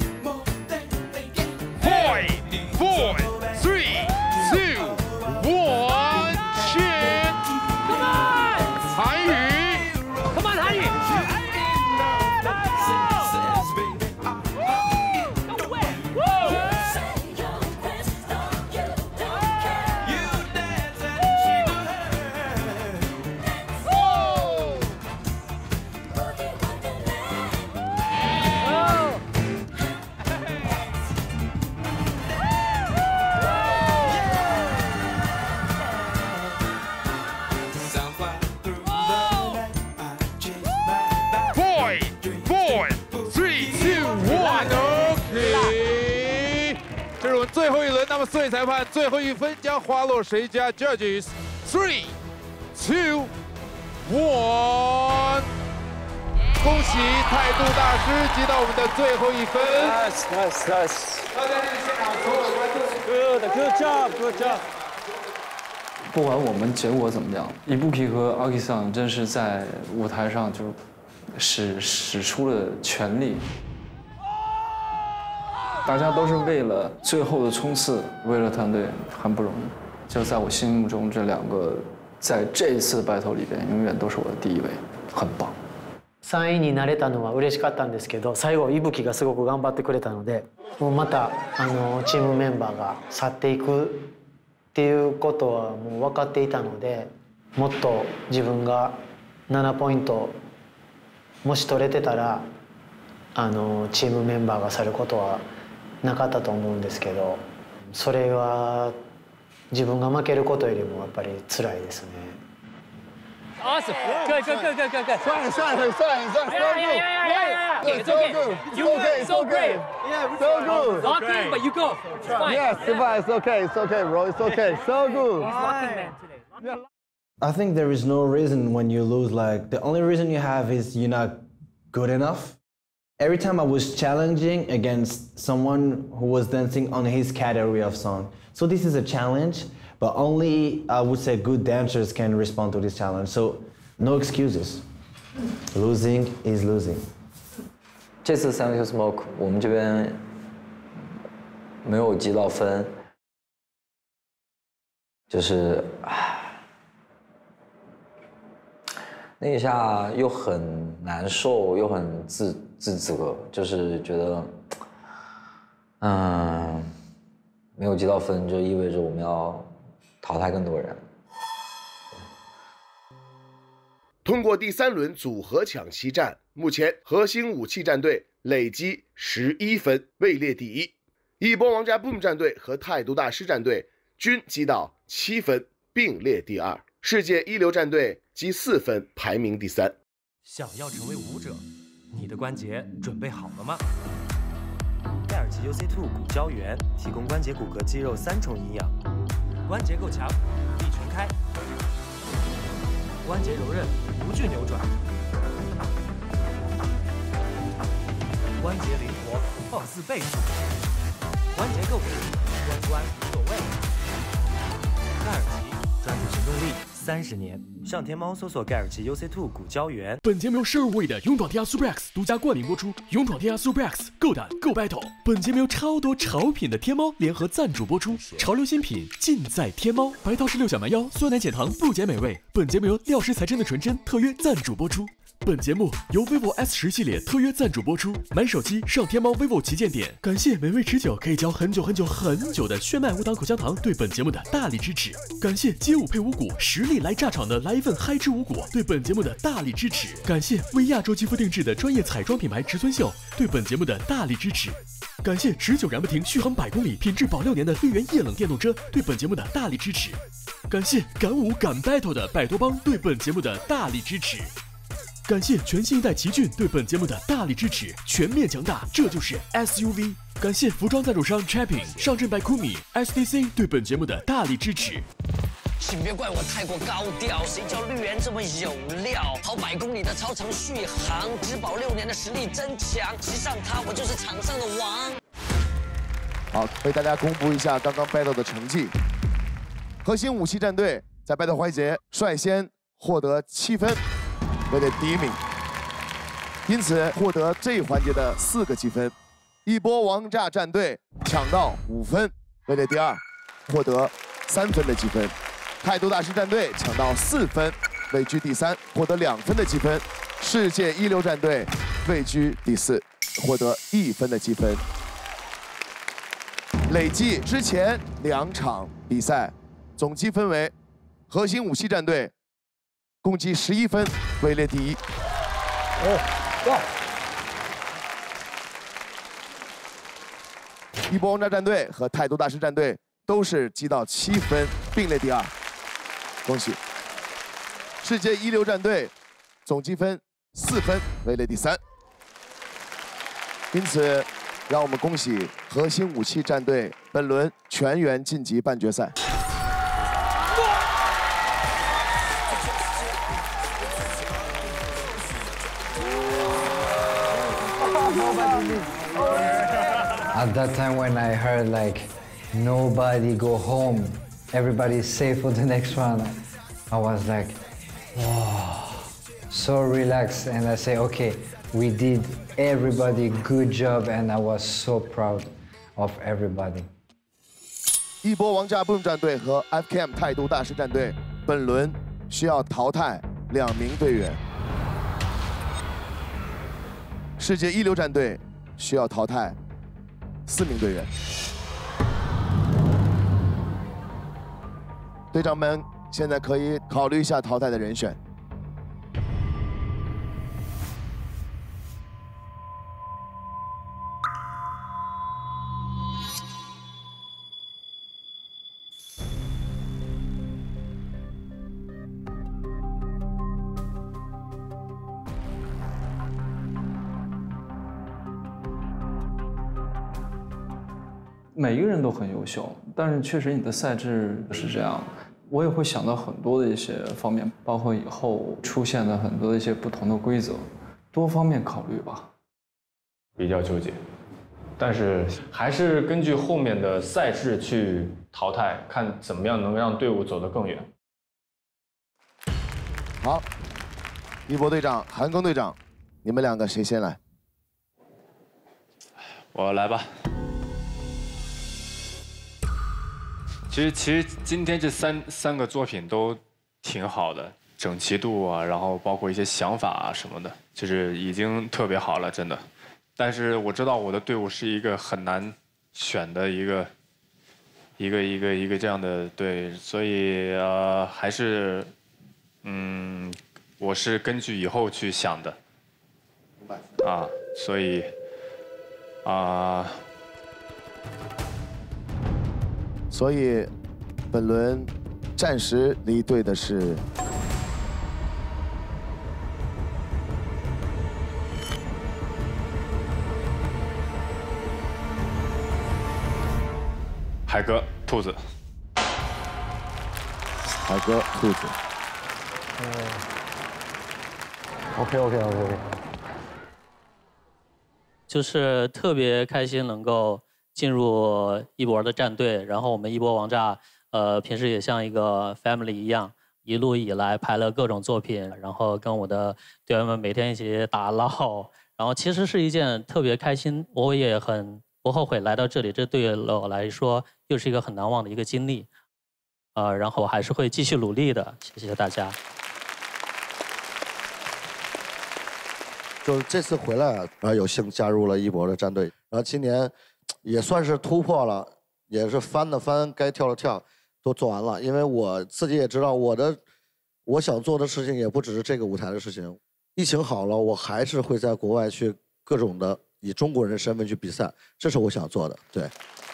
Five, four, three, two, one, cheer! Come on! 韩语 Come on, 韩语最后一轮，那么四位裁判最后一分将花落谁家 ？Judges three, two, one。恭喜态度大师击到我们的最后一分。 Nice, nice, nice. Good, good job, good job. 不管我们结果怎么样，Ibuki 和 Aki-san 真是在舞台上就使使出了全力。 大家都是为了最后的冲刺，为了团队，很不容易。就在我心目中，这两个在这一次的 battle 里边，永远都是我的第一位，很棒。 さんいになれたのは嬉しかったんですけど、最後伊吹がすごく頑張ってくれたので、もうまたあのチームメンバーが去っていくっていうことはもう分かっていたので、もっと自分がななポイントもし取れてたら、あのチームメンバーが去ることは なかったと思うんですけど、それは自分が負けることよりもやっぱり辛いですね。 Awesome. Good, good, good, good, good, good. 帅帅很帅很帅 Yeah, yeah, yeah, yeah, yeah. It's okay. You were so great. Yeah, so good. Lock in, but you go. It's fine. Yes, it's okay, it's okay, bro. It's okay. So good. He's locking man today. I think there is no reason when you lose, like, the only reason you have is you're not good enough. Every time I was challenging against someone who was dancing on his category of song. So this is a challenge, but only, I would say, good dancers can respond to this challenge. So no excuses. Losing is losing. 这次 Thank You Smoke 我们这边没有积到分，就是唉。 那一下又很难受，又很自自责，就是觉得，嗯，没有积到分，就意味着我们要淘汰更多人。 通过第三轮组合抢七战，目前核心武器战队累积十一分，位列第一；一波王家 Boom 战队和态度大师战队均积到七分，并列第二。 世界一流战队积四分，排名第三。 想要成为舞者，你的关节准备好了吗？戴尔奇 U C 二 骨胶原，提供关节骨骼肌肉三重营养，关节够强，力全开，关节柔韧，不惧扭转，关节灵活，放肆倍数，关节够紧，关关无所谓。盖尔奇专注行动力三十年，上天猫搜索盖尔奇 U C 二 骨胶原。 本节目由十二位的勇闯天涯 Super X 独家冠名播出。勇闯天涯 Super X， 够胆够 battle。本节目由超多潮品的天猫联合赞助播出，潮流新品尽在天猫。白桃十六小蛮腰，酸奶减糖不减美味。本节目由料诗才真的纯真特约赞助播出。本节目由 vivo S 十系列特约赞助播出。买手机上天猫 vivo 旗舰店。感谢美味持久可以嚼很久很久很久的炫迈无糖口香糖对本节目的大力支持。感谢街舞配五谷实力来炸场的来一份嗨之五谷对本节目的大力支持。感谢为亚洲肌肤定制的专业彩妆品牌植村秀对本节目的大力支持。感谢持久燃不停续航百公里品质保六年的绿源液冷电动车对本节目的大力支持。感谢敢舞敢 battle 的百多帮对本节目的大力支持。感谢全新一代奇骏对本节目的大力支持，全面强大，这就是 S U V。感谢服装赞助商 Chapping、上阵白 Kumi、S D C 对本节目的大力支持。 请别怪我太过高调，谁叫绿源这么有料？跑百公里的超长续航，质保六年的实力真强，骑上它我就是场上的王。 好，为大家公布一下刚刚 battle 的成绩。核心武器战队在 battle 环节率先获得七分。位列第一名，因此获得这一环节的四个积分。一波王炸战队抢到五分，位列第二，获得三分的积分。态度大师战队抢到四分，位居第三，获得两分的积分。世界一流战队位居第四，获得一分的积分。累计之前两场比赛总积分为核心武器战队共计十一分，位列第一。哦，哇！一波王炸战队和态度大师战队都是积到七分，并列第二，恭喜！世界一流战队总积分四分，位列第三。因此，让我们恭喜核心武器战队本轮全员晋级半决赛。 At that time when I heard like nobody go home, everybody's safe for the next round, I was like, wow, so relaxed. And I say, okay, we did everybody good job, and I was so proud of everybody. 一波王炸 Boom 战队和 F K M 态度大师战队本轮需要淘汰两名队员。世界一流战队需要淘汰四名队员。队长们现在可以考虑一下淘汰的人选。 每一个人都很优秀，但是确实你的赛制是这样，我也会想到很多的一些方面，包括以后出现的很多的一些不同的规则，多方面考虑吧。 比较纠结，但是还是根据后面的赛制去淘汰，看怎么样能让队伍走得更远。 好，一博队长、韩庚队长，你们两个谁先来？ 我来吧。其实，其实今天这三三个作品都挺好的，整齐度啊，然后包括一些想法啊什么的，就是已经特别好了，真的。但是我知道我的队伍是一个很难选的一个一个一个一个这样的队，所以呃还是嗯，我是根据以后去想的。明白。啊，所以啊。 所以，本轮暂时离队的是海哥，兔子。 海哥，兔子。 嗯 OK OK OK OK。 就是特别开心能够进入一博的战队，然后我们一博王炸，呃，平时也像一个 family 一样，一路以来拍了各种作品，然后跟我的队员们每天一起打捞，然后其实是一件特别开心，我也很不后悔来到这里，这对我来说又是一个很难忘的一个经历，呃，然后我还是会继续努力的，谢谢大家。 就是这次回来，然后有幸加入了一博的战队，然后今年也算是突破了，也是翻的翻，该跳的跳，都做完了。因为我自己也知道，我的我想做的事情也不只是这个舞台的事情。疫情好了，我还是会在国外去各种的以中国人的身份去比赛，这是我想做的。对，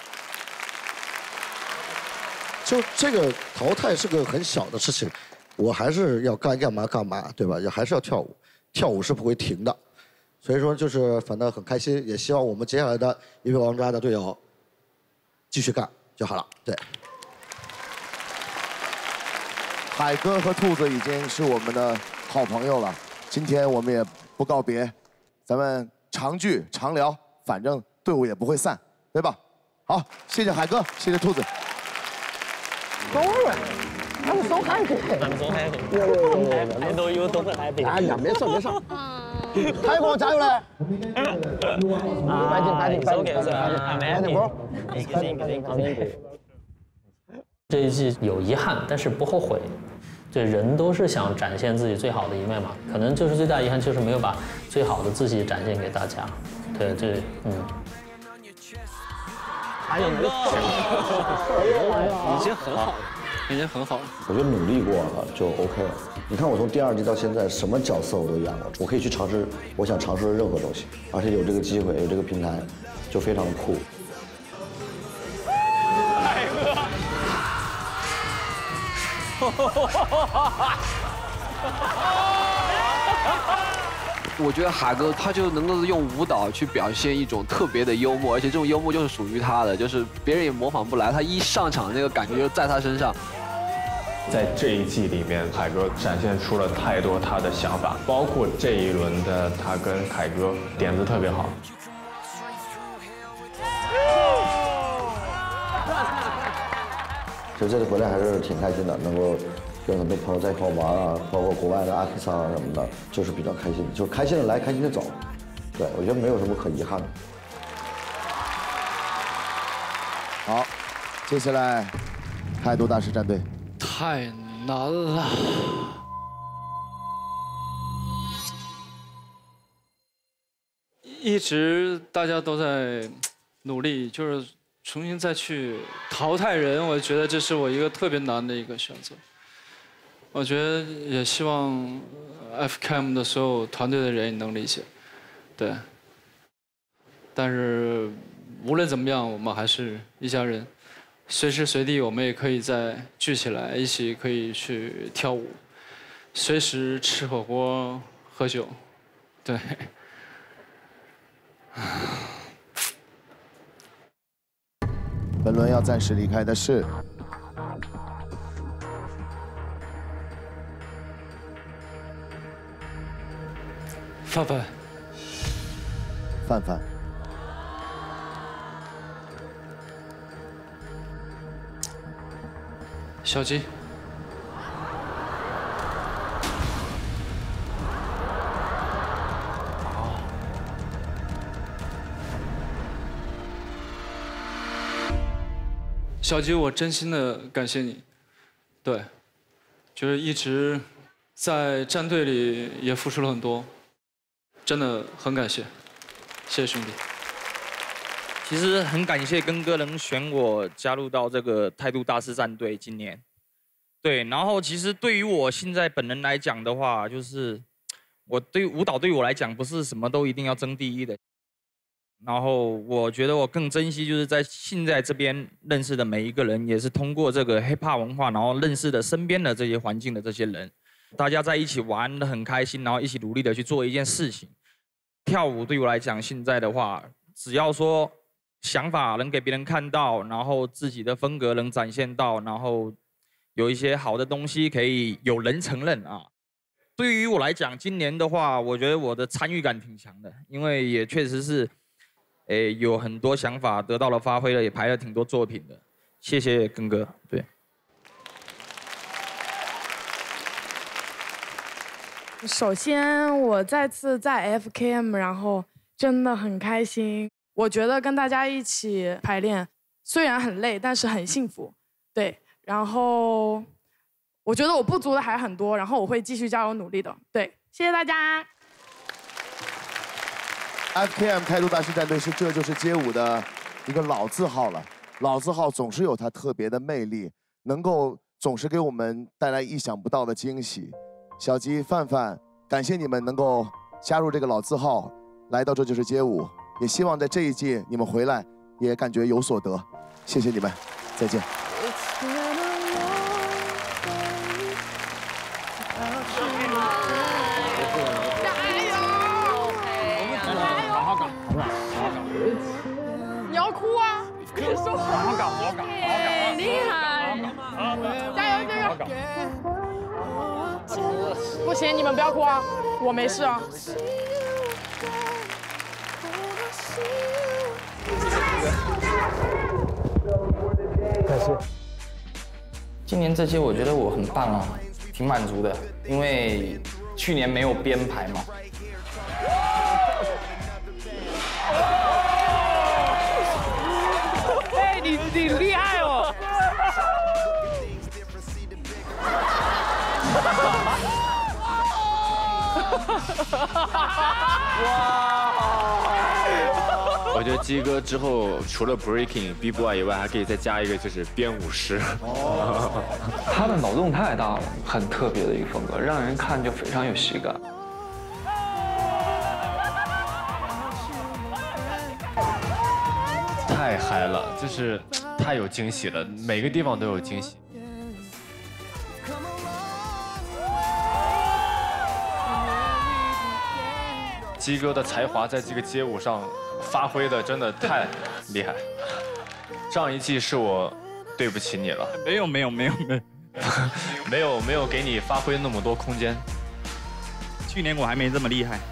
就这个淘汰是个很小的事情，我还是要该干嘛干嘛，对吧？也还是要跳舞。跳舞是不会停的，所以说就是反正很开心，也希望我们接下来的一博王炸的队友继续干就好了。对， 海哥和兔子已经是我们的好朋友了，今天我们也不告别，咱们常聚常聊，反正队伍也不会散，对吧？好，谢谢海哥，谢谢兔子。 I'm so happy. I'm so happy. I know you don't happy. 哎呀，没事没事。泰国加油嘞！快点快点快点快点！快点不？ 这一季有遗憾，但是不后悔。对，人都是想展现自己最好的一面嘛，可能就是最大遗憾就是没有把最好的自己展现给大家。对，这嗯。 还有没有？ 已经很好了。已经很好了， 我觉得努力过了就 OK 了。你看我从第二季到现在，什么角色我都演过，我可以去尝试我想尝试的任何东西，而且有这个机会，有这个平台，就非常的酷。 海哥， 我觉得海哥他就能够用舞蹈去表现一种特别的幽默，而且这种幽默就是属于他的，就是别人也模仿不来。他一上场那个感觉就在他身上。 在这一季里面，海哥展现出了太多他的想法，包括这一轮的他跟凯哥点子特别好。 其实这次回来还是挺开心的，能够跟很多朋友在一块玩啊，包括国外的阿 K 桑啊什么的，就是比较开心，就是开心的来，开心的走。对，我觉得没有什么可遗憾的。 好，接下来态度大师战队。 太难了。一直大家都在努力，就是重新再去淘汰人，我觉得这是我一个特别难的一个选择。我觉得也希望 F K M 的所有团队的人也能理解，对。但是无论怎么样，我们还是一家人。随时随地，我们也可以再聚起来，一起可以去跳舞，随时吃火锅、喝酒，对。 本轮要暂时离开的是范范， 范范。 小鸡，小鸡，我真心的感谢你，对，就是一直在战队里也付出了很多，真的很感谢，谢谢兄弟。 其实很感谢根哥能选我加入到这个态度大师战队今年。对，然后其实对于我现在本人来讲的话，就是我对舞蹈对于我来讲不是什么都一定要争第一的。然后我觉得我更珍惜就是在现在这边认识的每一个人，也是通过这个 hiphop 文化，然后认识的身边的这些环境的这些人，大家在一起玩得很开心，然后一起努力的去做一件事情。跳舞对我来讲，现在的话，只要说想法能给别人看到，然后自己的风格能展现到，然后有一些好的东西可以有人承认啊。对于我来讲，今年的话，我觉得我的参与感挺强的，因为也确实是，诶，有很多想法得到了发挥了，也排了挺多作品的。谢谢根哥，对。 首先，我再次在 F K M， 然后真的很开心。我觉得跟大家一起排练，虽然很累，但是很幸福。对，然后我觉得我不足的还很多，然后我会继续加油努力的。对，谢谢大家。 F K M 态度大师战队是这就是街舞的一个老字号了，老字号总是有它特别的魅力，能够总是给我们带来意想不到的惊喜。小吉、范范，感谢你们能够加入这个老字号，来到这就是街舞，也希望在这一季你们回来也感觉有所得。谢谢你们，再见。 你要哭啊！你说好好搞，好好搞，厉害！加油加油！不行，你们不要哭啊，我没事啊。 感谢。今年这些我觉得我很棒啊，挺满足的，因为去年没有编排嘛。 哎，你你厉害哦！ 我觉得鸡哥之后除了 breaking、b boy 以外，还可以再加一个就是编舞师。 他的脑洞太大了，很特别的一个风格，让人看就非常有喜感。 太嗨了，就是太有惊喜了，每个地方都有惊喜。鸡哥的才华在这个街舞上发挥的真的太厉害。上一季是我对不起你了， 没有没有没有没有没有没有给你发挥那么多空间。 去年我还没这么厉害。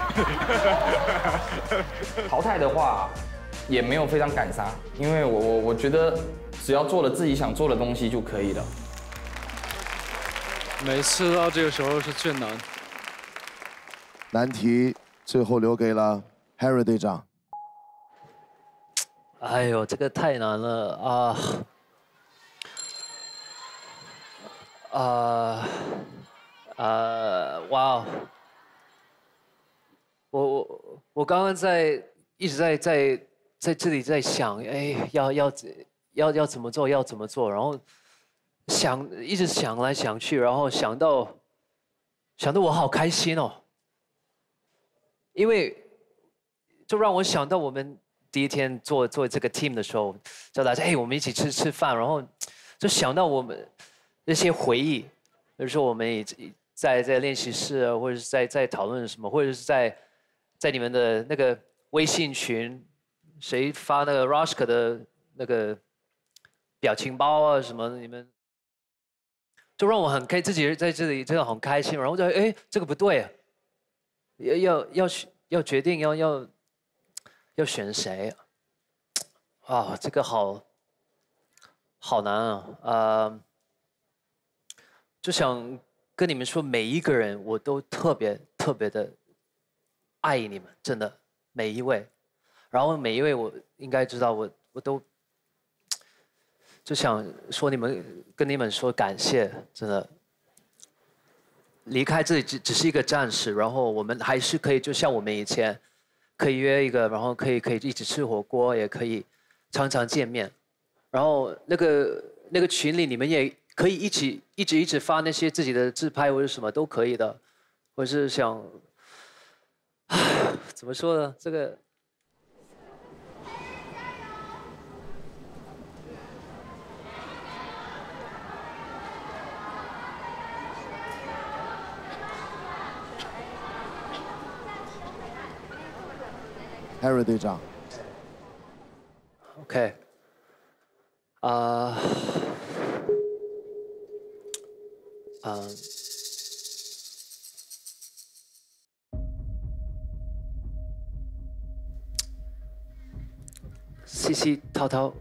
淘汰的话也没有非常赶杀，因为我我我觉得只要做了自己想做的东西就可以了。 每次到这个时候是最难。 难题最后留给了 Harry 队长。 哎呦，这个太难了啊！啊啊！哇哦！我我我刚刚在一直在在在这里在想，哎，要要要要怎么做，要怎么做，然后想一直想来想去，然后想到想到我好开心哦，因为就让我想到我们第一天做做这个 team 的时候，叫大家哎，我们一起吃吃饭，然后就想到我们那些回忆，比如说我们也在在练习室啊，或者是在在讨论什么，或者是在在你们的那个微信群，谁发那个 Roshka 的那个表情包啊什么的，你们就让我很开，自己在这里真的很开心，然后就哎，这个不对啊，要要要要决定要要要选谁啊？这个好好难啊！呃，就想跟你们说，每一个人我都特别特别的爱你们，真的每一位。然后每一位我应该知道，我我都就想说你们跟你们说感谢，真的。离开这里只只是一个暂时，然后我们还是可以，就像我们以前可以约一个，然后可以可以一起吃火锅，也可以常常见面。然后那个那个群里，你们也可以一起一直一直发那些自己的自拍或者什么都可以的。我是想，怎么说呢？这个。 Harry 队长， 啊，嗯。 C C 涛涛，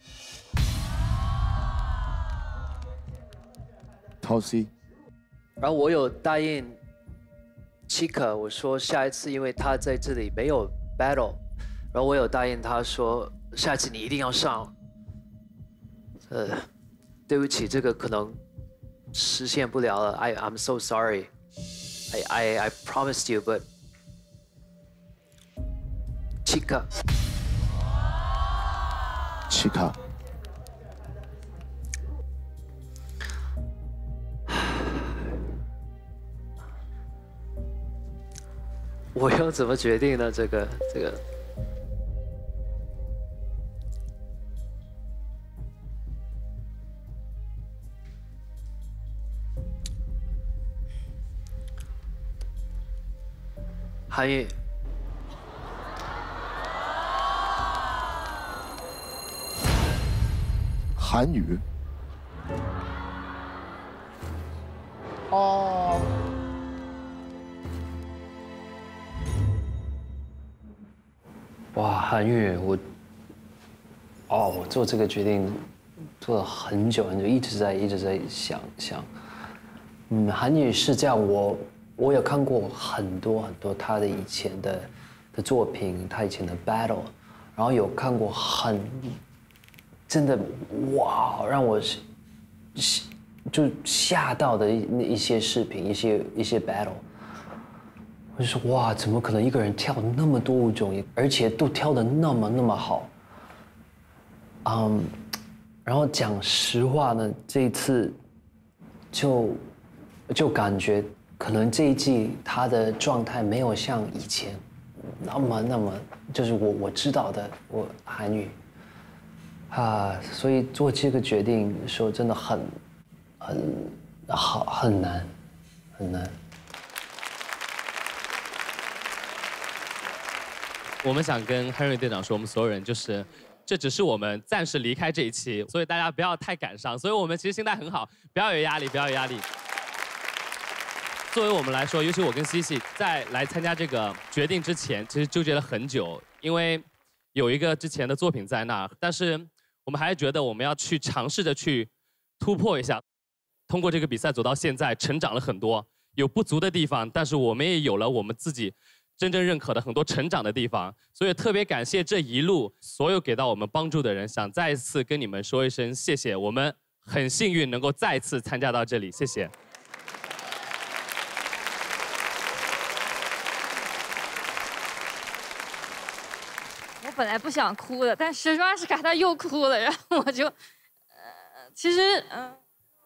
涛 C， 然后我有答应 Chika， 我说下一次因为他在这里没有 battle， 然后我有答应他说下次你一定要上。呃，对不起，这个可能实现不了了。I I'm so sorry. I I I promised you, but Chika。 奇卡， 我要怎么决定呢？这个这个，韩语。 韩语。 哦。 哇，韩语，我，哦，我做这个决定做了很久很久，一直在一直在想想。嗯，韩语是这样，我我有看过很多很多他的以前的的作品，他以前的 battle， 然后有看过很。 真的哇，让我就吓到的一一些视频，一些一些 battle， 我就说哇，怎么可能一个人跳那么多舞种，而且都跳得那么那么好？嗯，然后讲实话呢，这一次就就感觉可能这一季他的状态没有像以前那么那么，就是我我知道的我韩语。 啊，所以做这个决定的时候真的很、很、好、很难，很难。 我们想跟 Henry 队长说，我们所有人就是，这只是我们暂时离开这一期，所以大家不要太感伤。所以我们其实心态很好，不要有压力，不要有压力。作为我们来说，尤其我跟 C C 在来参加这个决定之前，其实纠结了很久，因为有一个之前的作品在那，但是。 我们还是觉得我们要去尝试着去突破一下，通过这个比赛走到现在，成长了很多，有不足的地方，但是我们也有了我们自己真正认可的很多成长的地方，所以特别感谢这一路所有给到我们帮助的人，想再一次跟你们说一声谢谢，我们很幸运能够再次参加到这里，谢谢。 本来不想哭的，但是 Rashka 他又哭了，然后我就，呃，其实，嗯、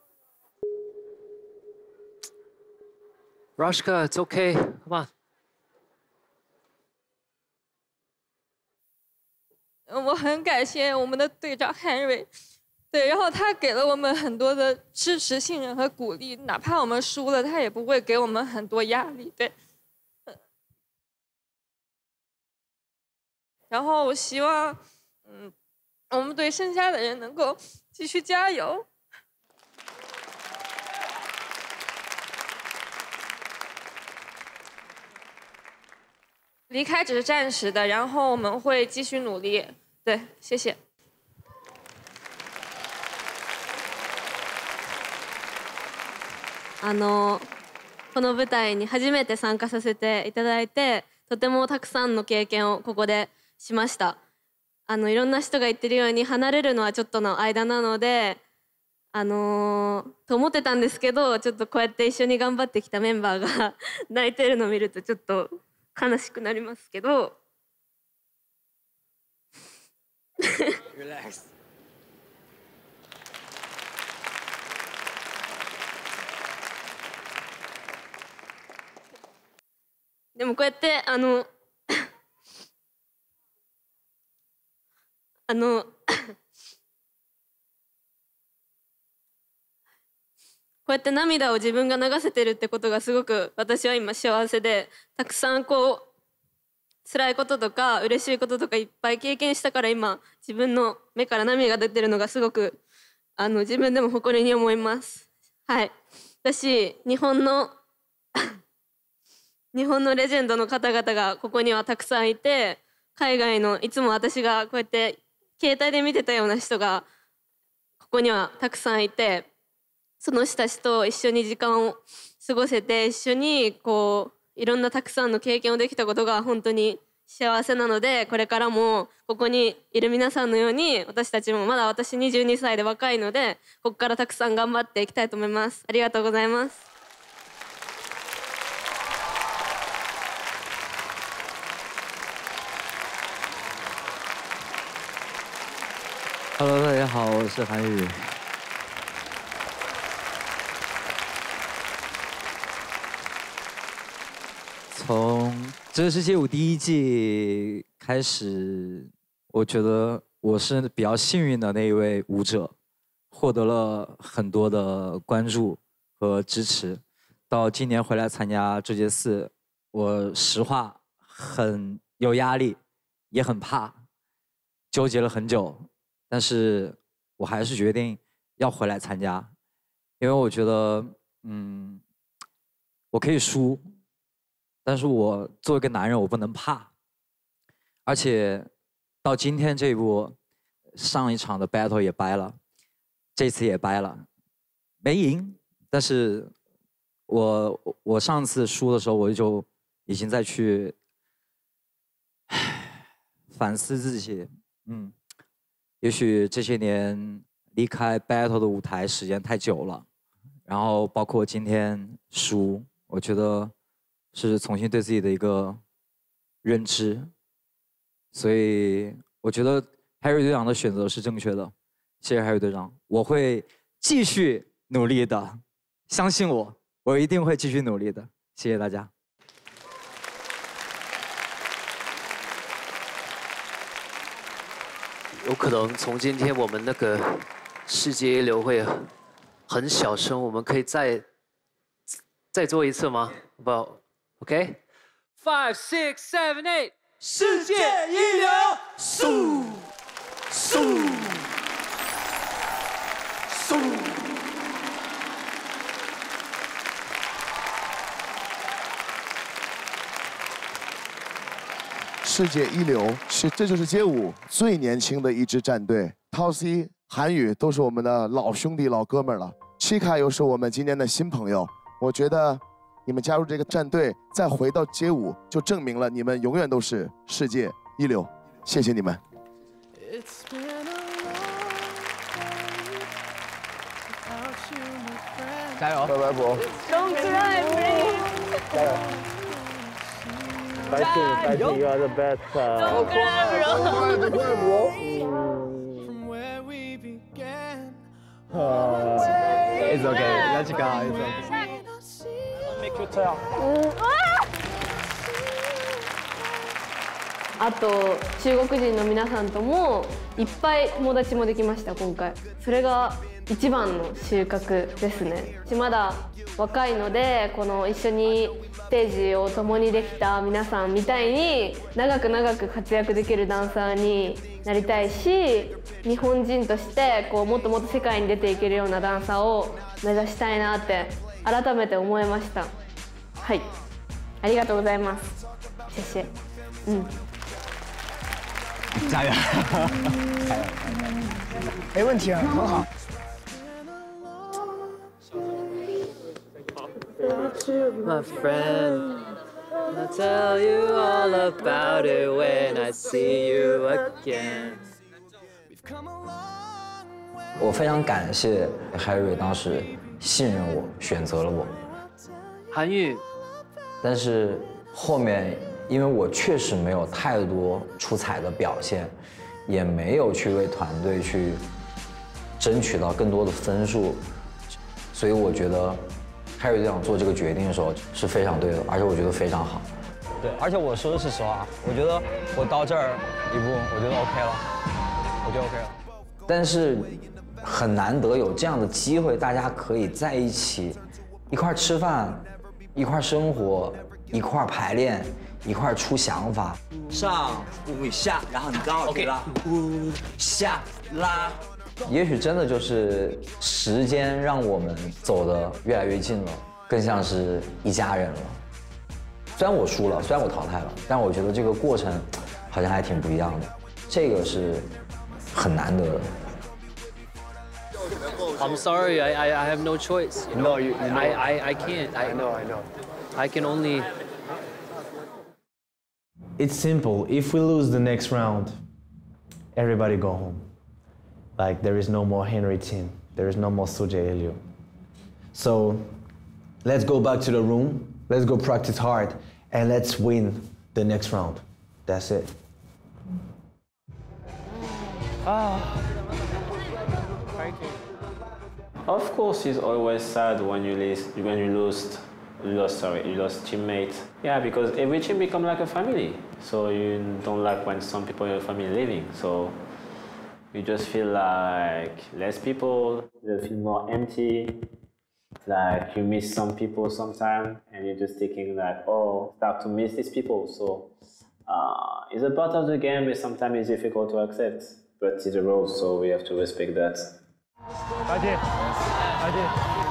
呃、，Rashka it's okay, come on。 我很感谢我们的队长 Henry， 对，然后他给了我们很多的支持、信任和鼓励，哪怕我们输了，他也不会给我们很多压力，对。 然后我希望，嗯，我们队剩下的人能够继续加油。离开只是暂时的，然后我们会继续努力。对，谢谢。 あのこの舞台に初めて参加させていただいて、とてもたくさんの経験をここで。 しました。あのいろんな人が言ってるように離れるのはちょっとの間なので、あのー、と思ってたんですけど、ちょっとこうやって一緒に頑張ってきたメンバーが泣いてるのを見るとちょっと悲しくなりますけど。 Relax。 でもこうやってあの。あのこうやって涙を自分が流せてるってことがすごく私は今幸せで、たくさんこう辛いこととか嬉しいこととかいっぱい経験したから今自分の目から涙が出てるのがすごくあの自分でも誇りに思います。はい。私日本の日本のレジェンドの方々がここにはたくさんいて、海外のいつも私がこうやって携帯で見てたような人がここにはたくさんいて、その人たちと一緒に時間を過ごせて、一緒にこういろんなたくさんの経験をできたことが本当に幸せなので、これからもここにいる皆さんのように私たちもまだ私にじゅうにさいで若いので、ここからたくさん頑張っていきたいと思います。ありがとうございます。 Hello， 大家好，我是韩宇。从这是街舞第一季开始，我觉得我是比较幸运的那一位舞者，获得了很多的关注和支持。到今年回来参加这届四，我实话很有压力，也很怕，纠结了很久，但是我还是决定要回来参加，因为我觉得，嗯，我可以输。但是我作为一个男人，我不能怕，而且到今天这一步，上一场的 battle 也掰了，这次也掰了，没赢，但是我我上次输的时候，我就已经在去反思自己，嗯，也许这些年离开 battle 的舞台时间太久了，然后包括今天输，我觉得。是重新对自己的一个认知，所以我觉得 Harry 队长的选择是正确的。谢谢 Harry 队长，我会继续努力的，相信我，我一定会继续努力的。谢谢大家。 有可能从今天我们那个世界一流会很小声，我们可以再再做一次吗？不。OK， five, six, seven, eight， 世界一流，速速速！ 世界一流是，这就是街舞最年轻的一支战队。陶 C、韩宇都是我们的老兄弟、老哥们了。Chika 又是我们今年的新朋友，我觉得。你们加入这个战队，再回到街舞，就证明了你们永远都是世界一流。谢谢你们。 加油！拜拜不 Don't cry, please。 加油！白请白请 ，You are the best。 Don't cry, bro。 Don't cry, bro。It's okay. Let's go. It's okay. あと中国人の皆さんともいっぱい友達もできました今回。それが一番の収穫ですね。まだ若いのでこの一緒にステージを共にできた皆さんみたいに長く長く活躍できるダンサーになりたいし、日本人としてこうもっともっと世界に出ていけるようなダンサーを目指したいなって改めて思いました。はい、ありがとうございます。谢谢。嗯。 加油！加油！没问题，很好。 My friend, I'll tell you all about it when I see you again. 我非常感谢 Harry 当时信任我，选择了我。 韩愈， 但是后面因为我确实没有太多出彩的表现，也没有去为团队去争取到更多的分数，所以我觉得 Harry 队长做这个决定的时候是非常对的，而且我觉得非常好。 对，而且我说的是实话，我觉得我到这儿一步，我觉得 OK 了，我觉得 OK 了。 但是很难得有这样的机会，大家可以在一起，一块吃饭，一块生活，一块排练， 一块儿出想法。 上五下，然后你刚好可以拉五下拉。 也许真的就是时间让我们走得越来越近了，更像是一家人了。虽然我输了，虽然我淘汰了，但我觉得这个过程好像还挺不一样的，这个是很难得的。 I'm sorry, I, I, I have no choice. You know? No, you, you know. I, I, I can't. I, I know, I know. I can only. It's simple. If we lose the next round, everybody go home. Like there is no more Henry team. There is no more Suje Elio. So let's go back to the room. Let's go practice hard, and let's win the next round. That's it. Ah. Of course, it's always sad when you lose. When you lose, you lost. Sorry, you lost teammate. Yeah, because every team become like a family. So you don't like when some people in your family leaving. So you just feel like less people. You feel more empty. Like you miss some people sometime, and you're just thinking like, oh, start to miss these people. So uh, it's a part of the game, but sometimes it's difficult to accept. But it's the rules, so we have to respect that. 快进，快进，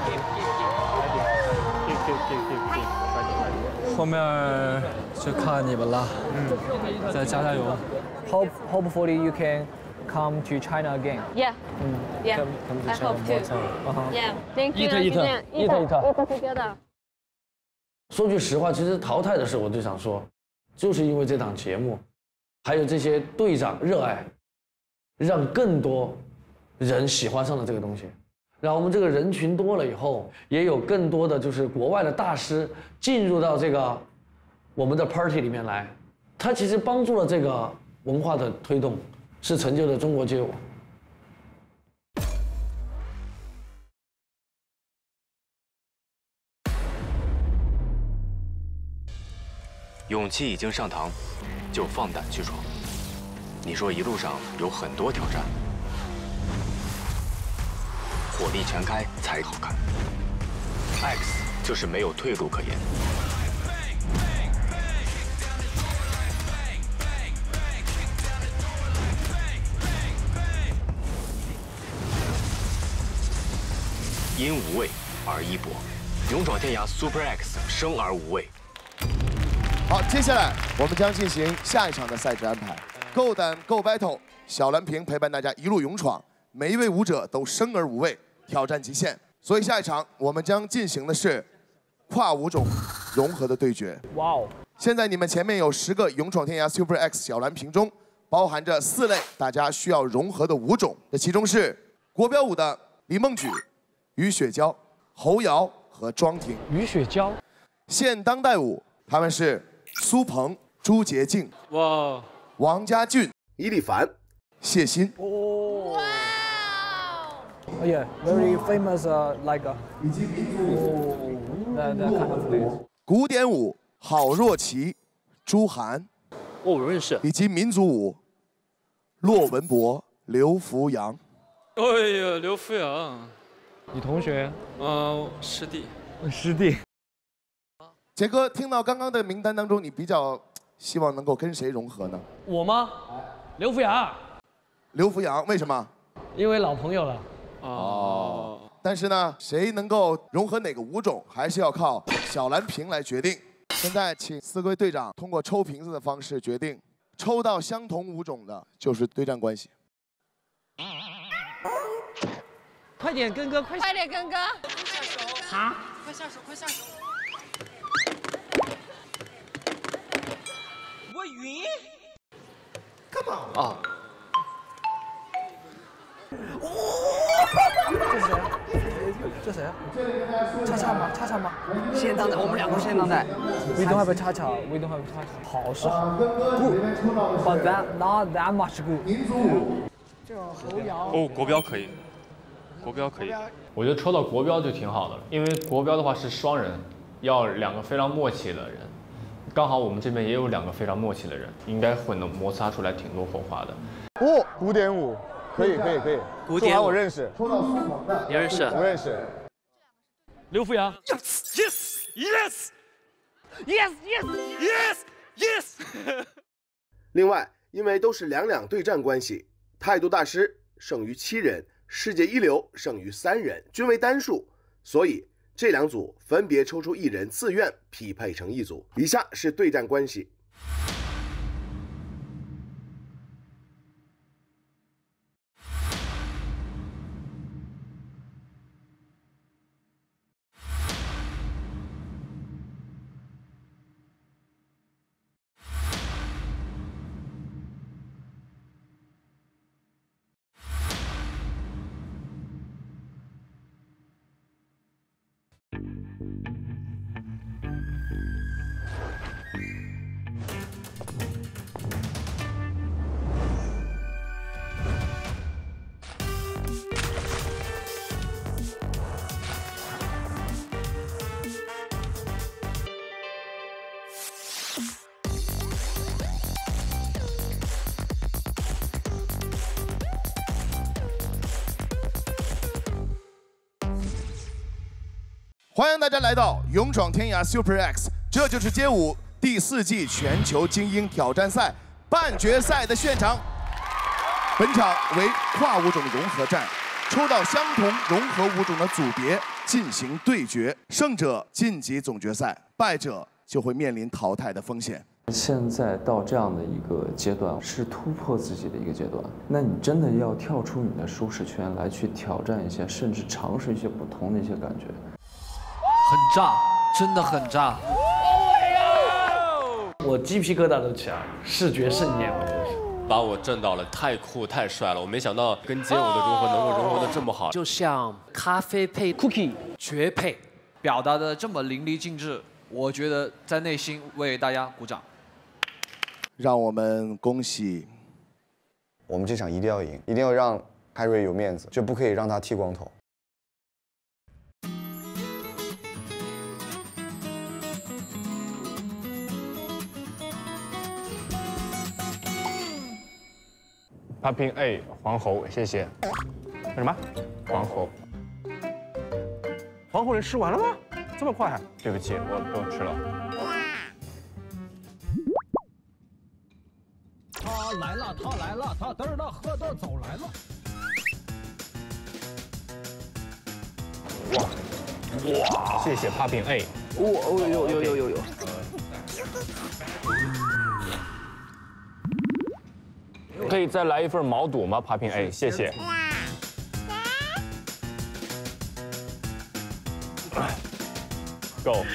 后面就看你们了，嗯，再加加油。 Hope hopefully you can come to China again. Yeah. Yeah. Come, come to I China hope more to. time. Uh-huh. Yeah. Thank you. Eat, eat, Eat, eat, eat. eat together. 说句实话，其实淘汰的事我就想说，就是因为这档节目，还有这些队长热爱，让更多人喜欢上了这个东西。然后我们这个人群多了以后，也有更多的就是国外的大师进入到这个我们的 party 里面来，它其实帮助了这个文化的推动，是成就了中国街舞。 勇气已经上膛，就放胆去闯。你说一路上有很多挑战，火力全开才好看。X 就是没有退路可言。因无畏而一搏，勇闯天涯 Super X 生而无畏。 好，接下来我们将进行下一场的赛制安排。够胆够 battle， 小蓝瓶陪伴大家一路勇闯，每一位舞者都生而无畏，挑战极限。所以下一场我们将进行的是跨舞种融合的对决。 哇哦！ 现在你们前面有十个勇闯天涯 Super X 小蓝瓶中，包含着四类大家需要融合的舞种，这其中是国标舞的李梦举、于雪娇、侯瑶和庄婷。 于雪娇。 现当代舞他们是。 苏鹏、朱洁静、 哇、 王家俊、伊丽凡、谢欣。 哦。哇 Yeah, very famous, uh, like a. Oh, that that kind of thing. 古典舞郝若琪、朱涵。 哦，我认识。 以及民族舞骆文博、刘福阳。 哎呀，刘福阳， 你同学？ 嗯，师弟。 师弟。 杰哥，听到刚刚的名单当中，你比较希望能够跟谁融合呢？ 我吗？刘福阳。 刘福阳，为什么？ 因为老朋友了。 哦。但是呢，谁能够融合哪个舞种，还是要靠小蓝瓶来决定。现在，请四位队长通过抽瓶子的方式决定，抽到相同舞种的就是对战关系。 快点，根哥，快！ 快点，根哥！ 啊！ 快下手，快下手！ 我晕。 干嘛？啊！这谁？这谁？恰恰吗？恰恰吗？ 现当代，我们两个现当代。 We don't have a cha cha. We don't have a cha cha. 好是好 ，good, but that not that much good. 民族舞。这种侯瑶。 哦，国标可以，国标可以。我觉得抽到国标就挺好的了，因为国标的话是双人，要两个非常默契的人。 刚好我们这边也有两个非常默契的人，应该会能摩擦出来挺多火花的。 哦，古典舞，可以可以可以。 古典舞我认识。抽到苏鹏的， 你认识？ 我认识。 刘福阳。 Yes yes yes yes yes Yes 。 另外，因为都是两两对战关系，态度大师胜于七人，世界一流胜于三人，均为单数，所以这两组分别抽出一人自愿匹配成一组。以下是对战关系。欢迎大家来到勇闯天涯 Super X， 这就是街舞第四季全球精英挑战赛半决赛的现场。本场为跨舞种融合战，抽到相同融合舞种的组别进行对决，胜者晋级总决赛，败者就会面临淘汰的风险。 现在到这样的一个阶段，是突破自己的一个阶段。那你真的要跳出你的舒适圈来去挑战一些，甚至尝试一些不同的一些感觉。 很炸，真的很炸！ 我鸡皮疙瘩都起来了，视觉盛宴，我觉得是把我震到了，太酷太帅了！我没想到跟街舞的融合能够融合的这么好， 就像咖啡配 cookie 绝配，表达的这么淋漓尽致，我觉得在内心为大家鼓掌。 让我们恭喜！ 我们这场一定要赢，一定要让海瑞有面子，就不可以让他剃光头。 Popping A 黄喉，谢谢。 什么？ 黄喉。 黄喉人吃完了吗？这么快？ 对不起，我都吃了。 他来了，他来了，他嘚儿的喝的走来了。 哇哇！谢谢 Popping A。 哦哦有有有有有。 可以再来一份毛肚吗 ？Popping A， 谢谢。Go。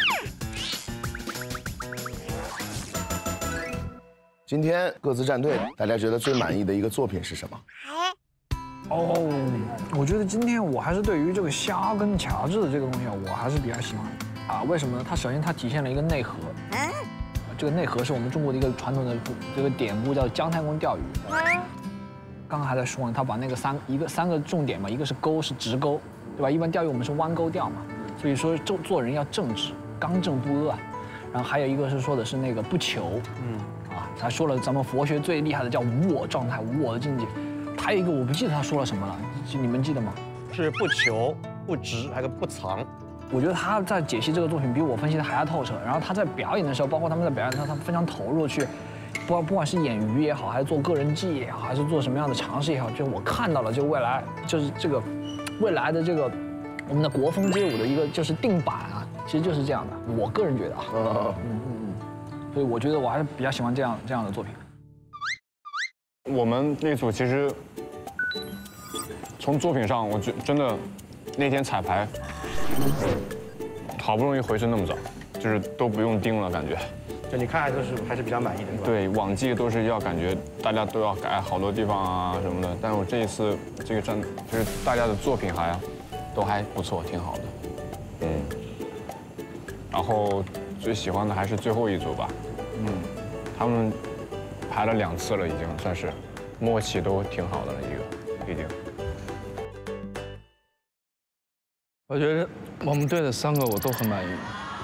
今天各自战队，大家觉得最满意的一个作品是什么？ 哦，我觉得今天我还是对于这个虾跟卡制的这个东西，我还是比较喜欢。啊，为什么呢？它首先它体现了一个内核。 这个内核是我们中国的一个传统的这个典故，叫姜太公钓鱼。刚刚还在说呢，他把那个三一个三个重点嘛，一个是钩是直钩，对吧？一般钓鱼我们是弯钩钓嘛，所以说做做人要正直，刚正不阿。然后还有一个是说的是那个不求，嗯，啊，他说了咱们佛学最厉害的叫无我状态，无我的境界。还有一个我不记得他说了什么了，你们记得吗？ 是不求、不执，还有个不藏。 我觉得他在解析这个作品比我分析的还要透彻，然后他在表演的时候，包括他们在表演上，他非常投入去，不不管是演鱼也好，还是做个人技也好，还是做什么样的尝试也好，就我看到了，就未来就是这个未来的这个我们的国风街舞的一个就是定版啊，其实就是这样的。我个人觉得啊，嗯嗯嗯嗯，所以我觉得我还是比较喜欢这样这样的作品。 我们那组其实从作品上，我觉真的那天彩排。 好不容易回去那么早，就是都不用盯了，感觉。 就你看来都是还是比较满意的，是吧？ 对，往季都是要感觉大家都要改好多地方啊什么的，但是我这一次这个站就是大家的作品还都还不错，挺好的。嗯。然后最喜欢的还是最后一组吧。嗯。他们排了两次了，已经算是默契都挺好的了，一个已经。 我觉得我们队的三个我都很满意，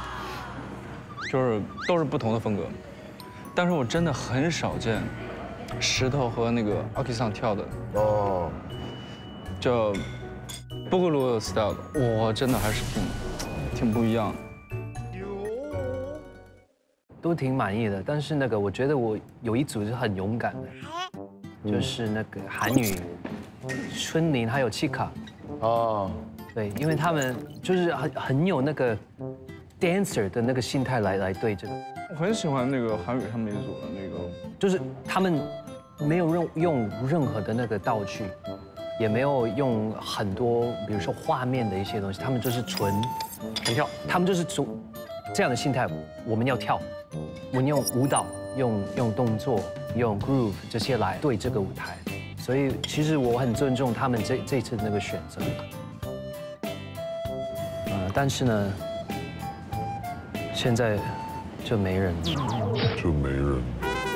就是都是不同的风格，但是我真的很少见石头和那个阿 K 桑跳的哦，就布格鲁 style 的，哇，真的还是挺挺不一样的。 都挺满意的。但是那个我觉得我有一组是很勇敢的，就是那个韩语、春玲还有七卡。哦，对，因为他们就是很很有那个 dancer 的那个心态来来对这个。 我很喜欢那个韩语他们一组的那个， 就是他们没有用用任何的那个道具。也没有用很多，比如说画面的一些东西，他们就是纯纯跳，他们就是从这样的心态，我们要跳，我们用舞蹈、用用动作、用 groove 这些来对这个舞台，所以其实我很尊重他们这这次的那个选择。呃，但是呢，现在就没人了， 就没人了。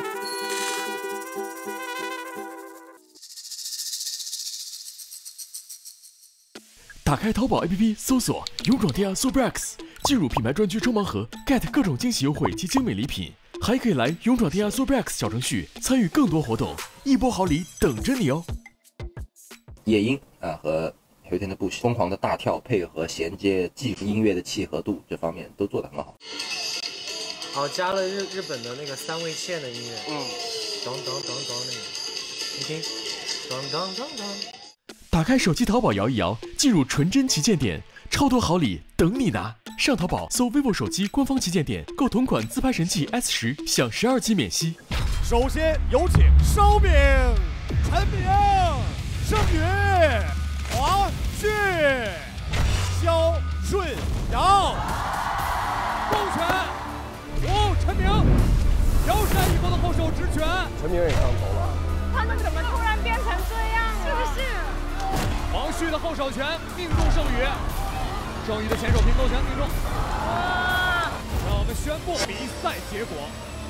打开淘宝 A P P 搜索“勇闯天涯 SuperX”， 进入品牌专区抽盲盒 ，get 各种惊喜优惠及精美礼品，还可以来勇闯天涯 SuperX 小程序参与更多活动，一波好礼等着你哦！ 野鹰啊和有天的不疯狂的大跳配合衔接技术音乐的契合度这方面都做得很好。 好，加了日日本的那个三味线的音乐，嗯，咚咚咚咚那个，你听，咚咚咚咚。 打开手机淘宝摇一摇，进入纯真旗舰店，超多好礼等你拿！上淘宝搜 vivo 手机官方旗舰店，购同款自拍神器 S 十，享十二期免息。 首先有请烧饼、陈明、盛宇、黄旭、肖顺阳。勾拳，五陈明，摇山一波的后手直拳。 陈明也上头了。 他们怎么突然变成这样了？是不是？ 黄旭的后手拳命中盛宇，盛宇的前手平勾拳命中。哇！让我们宣布比赛结果。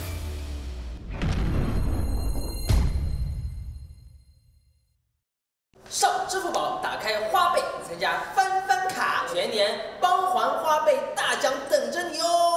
上支付宝打开花呗，参加翻翻卡，全年帮还花呗大奖等着你哦！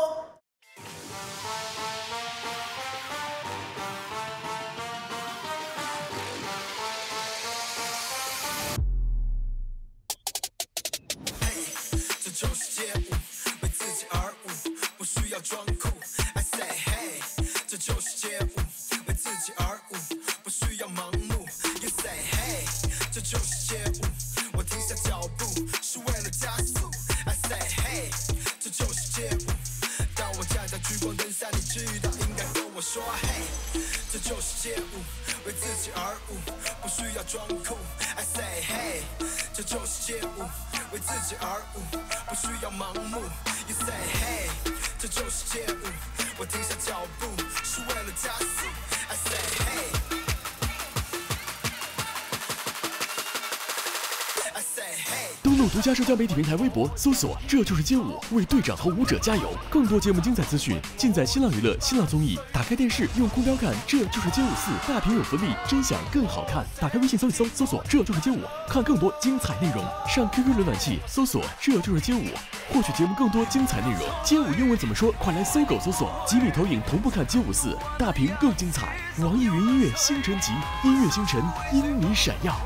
装酷 ，I say hey， 这就是街舞，为自己而舞，不需要盲目。You say hey， 这就是街舞，我停下脚步是为了加速。I say hey， 这就是街舞，当我站在聚光灯下，你知道应该跟我说 hey， 这就是街舞，为自己而舞，不需要装酷。I say hey， 这就是街舞，为自己而舞，不需要盲目。You say hey。这就是街舞，我停下脚步是为了加速。I say hey， I say hey。 登录独家社交媒体平台微博，搜索“这就是街舞”，为队长和舞者加油！更多节目精彩资讯尽在新浪娱乐、新浪综艺。打开电视，用空调看《这就是街舞四》，大屏有福利，真相更好看。打开微信搜一搜，搜索“这就是街舞”，看更多精彩内容。上 Q Q 浏览器搜索“这就是街舞”。获取节目更多精彩内容，街舞英文怎么说？快来搜狗搜索，吉米投影同步看街舞四，大屏更精彩。网易云音乐星辰集，音乐星辰因你闪耀。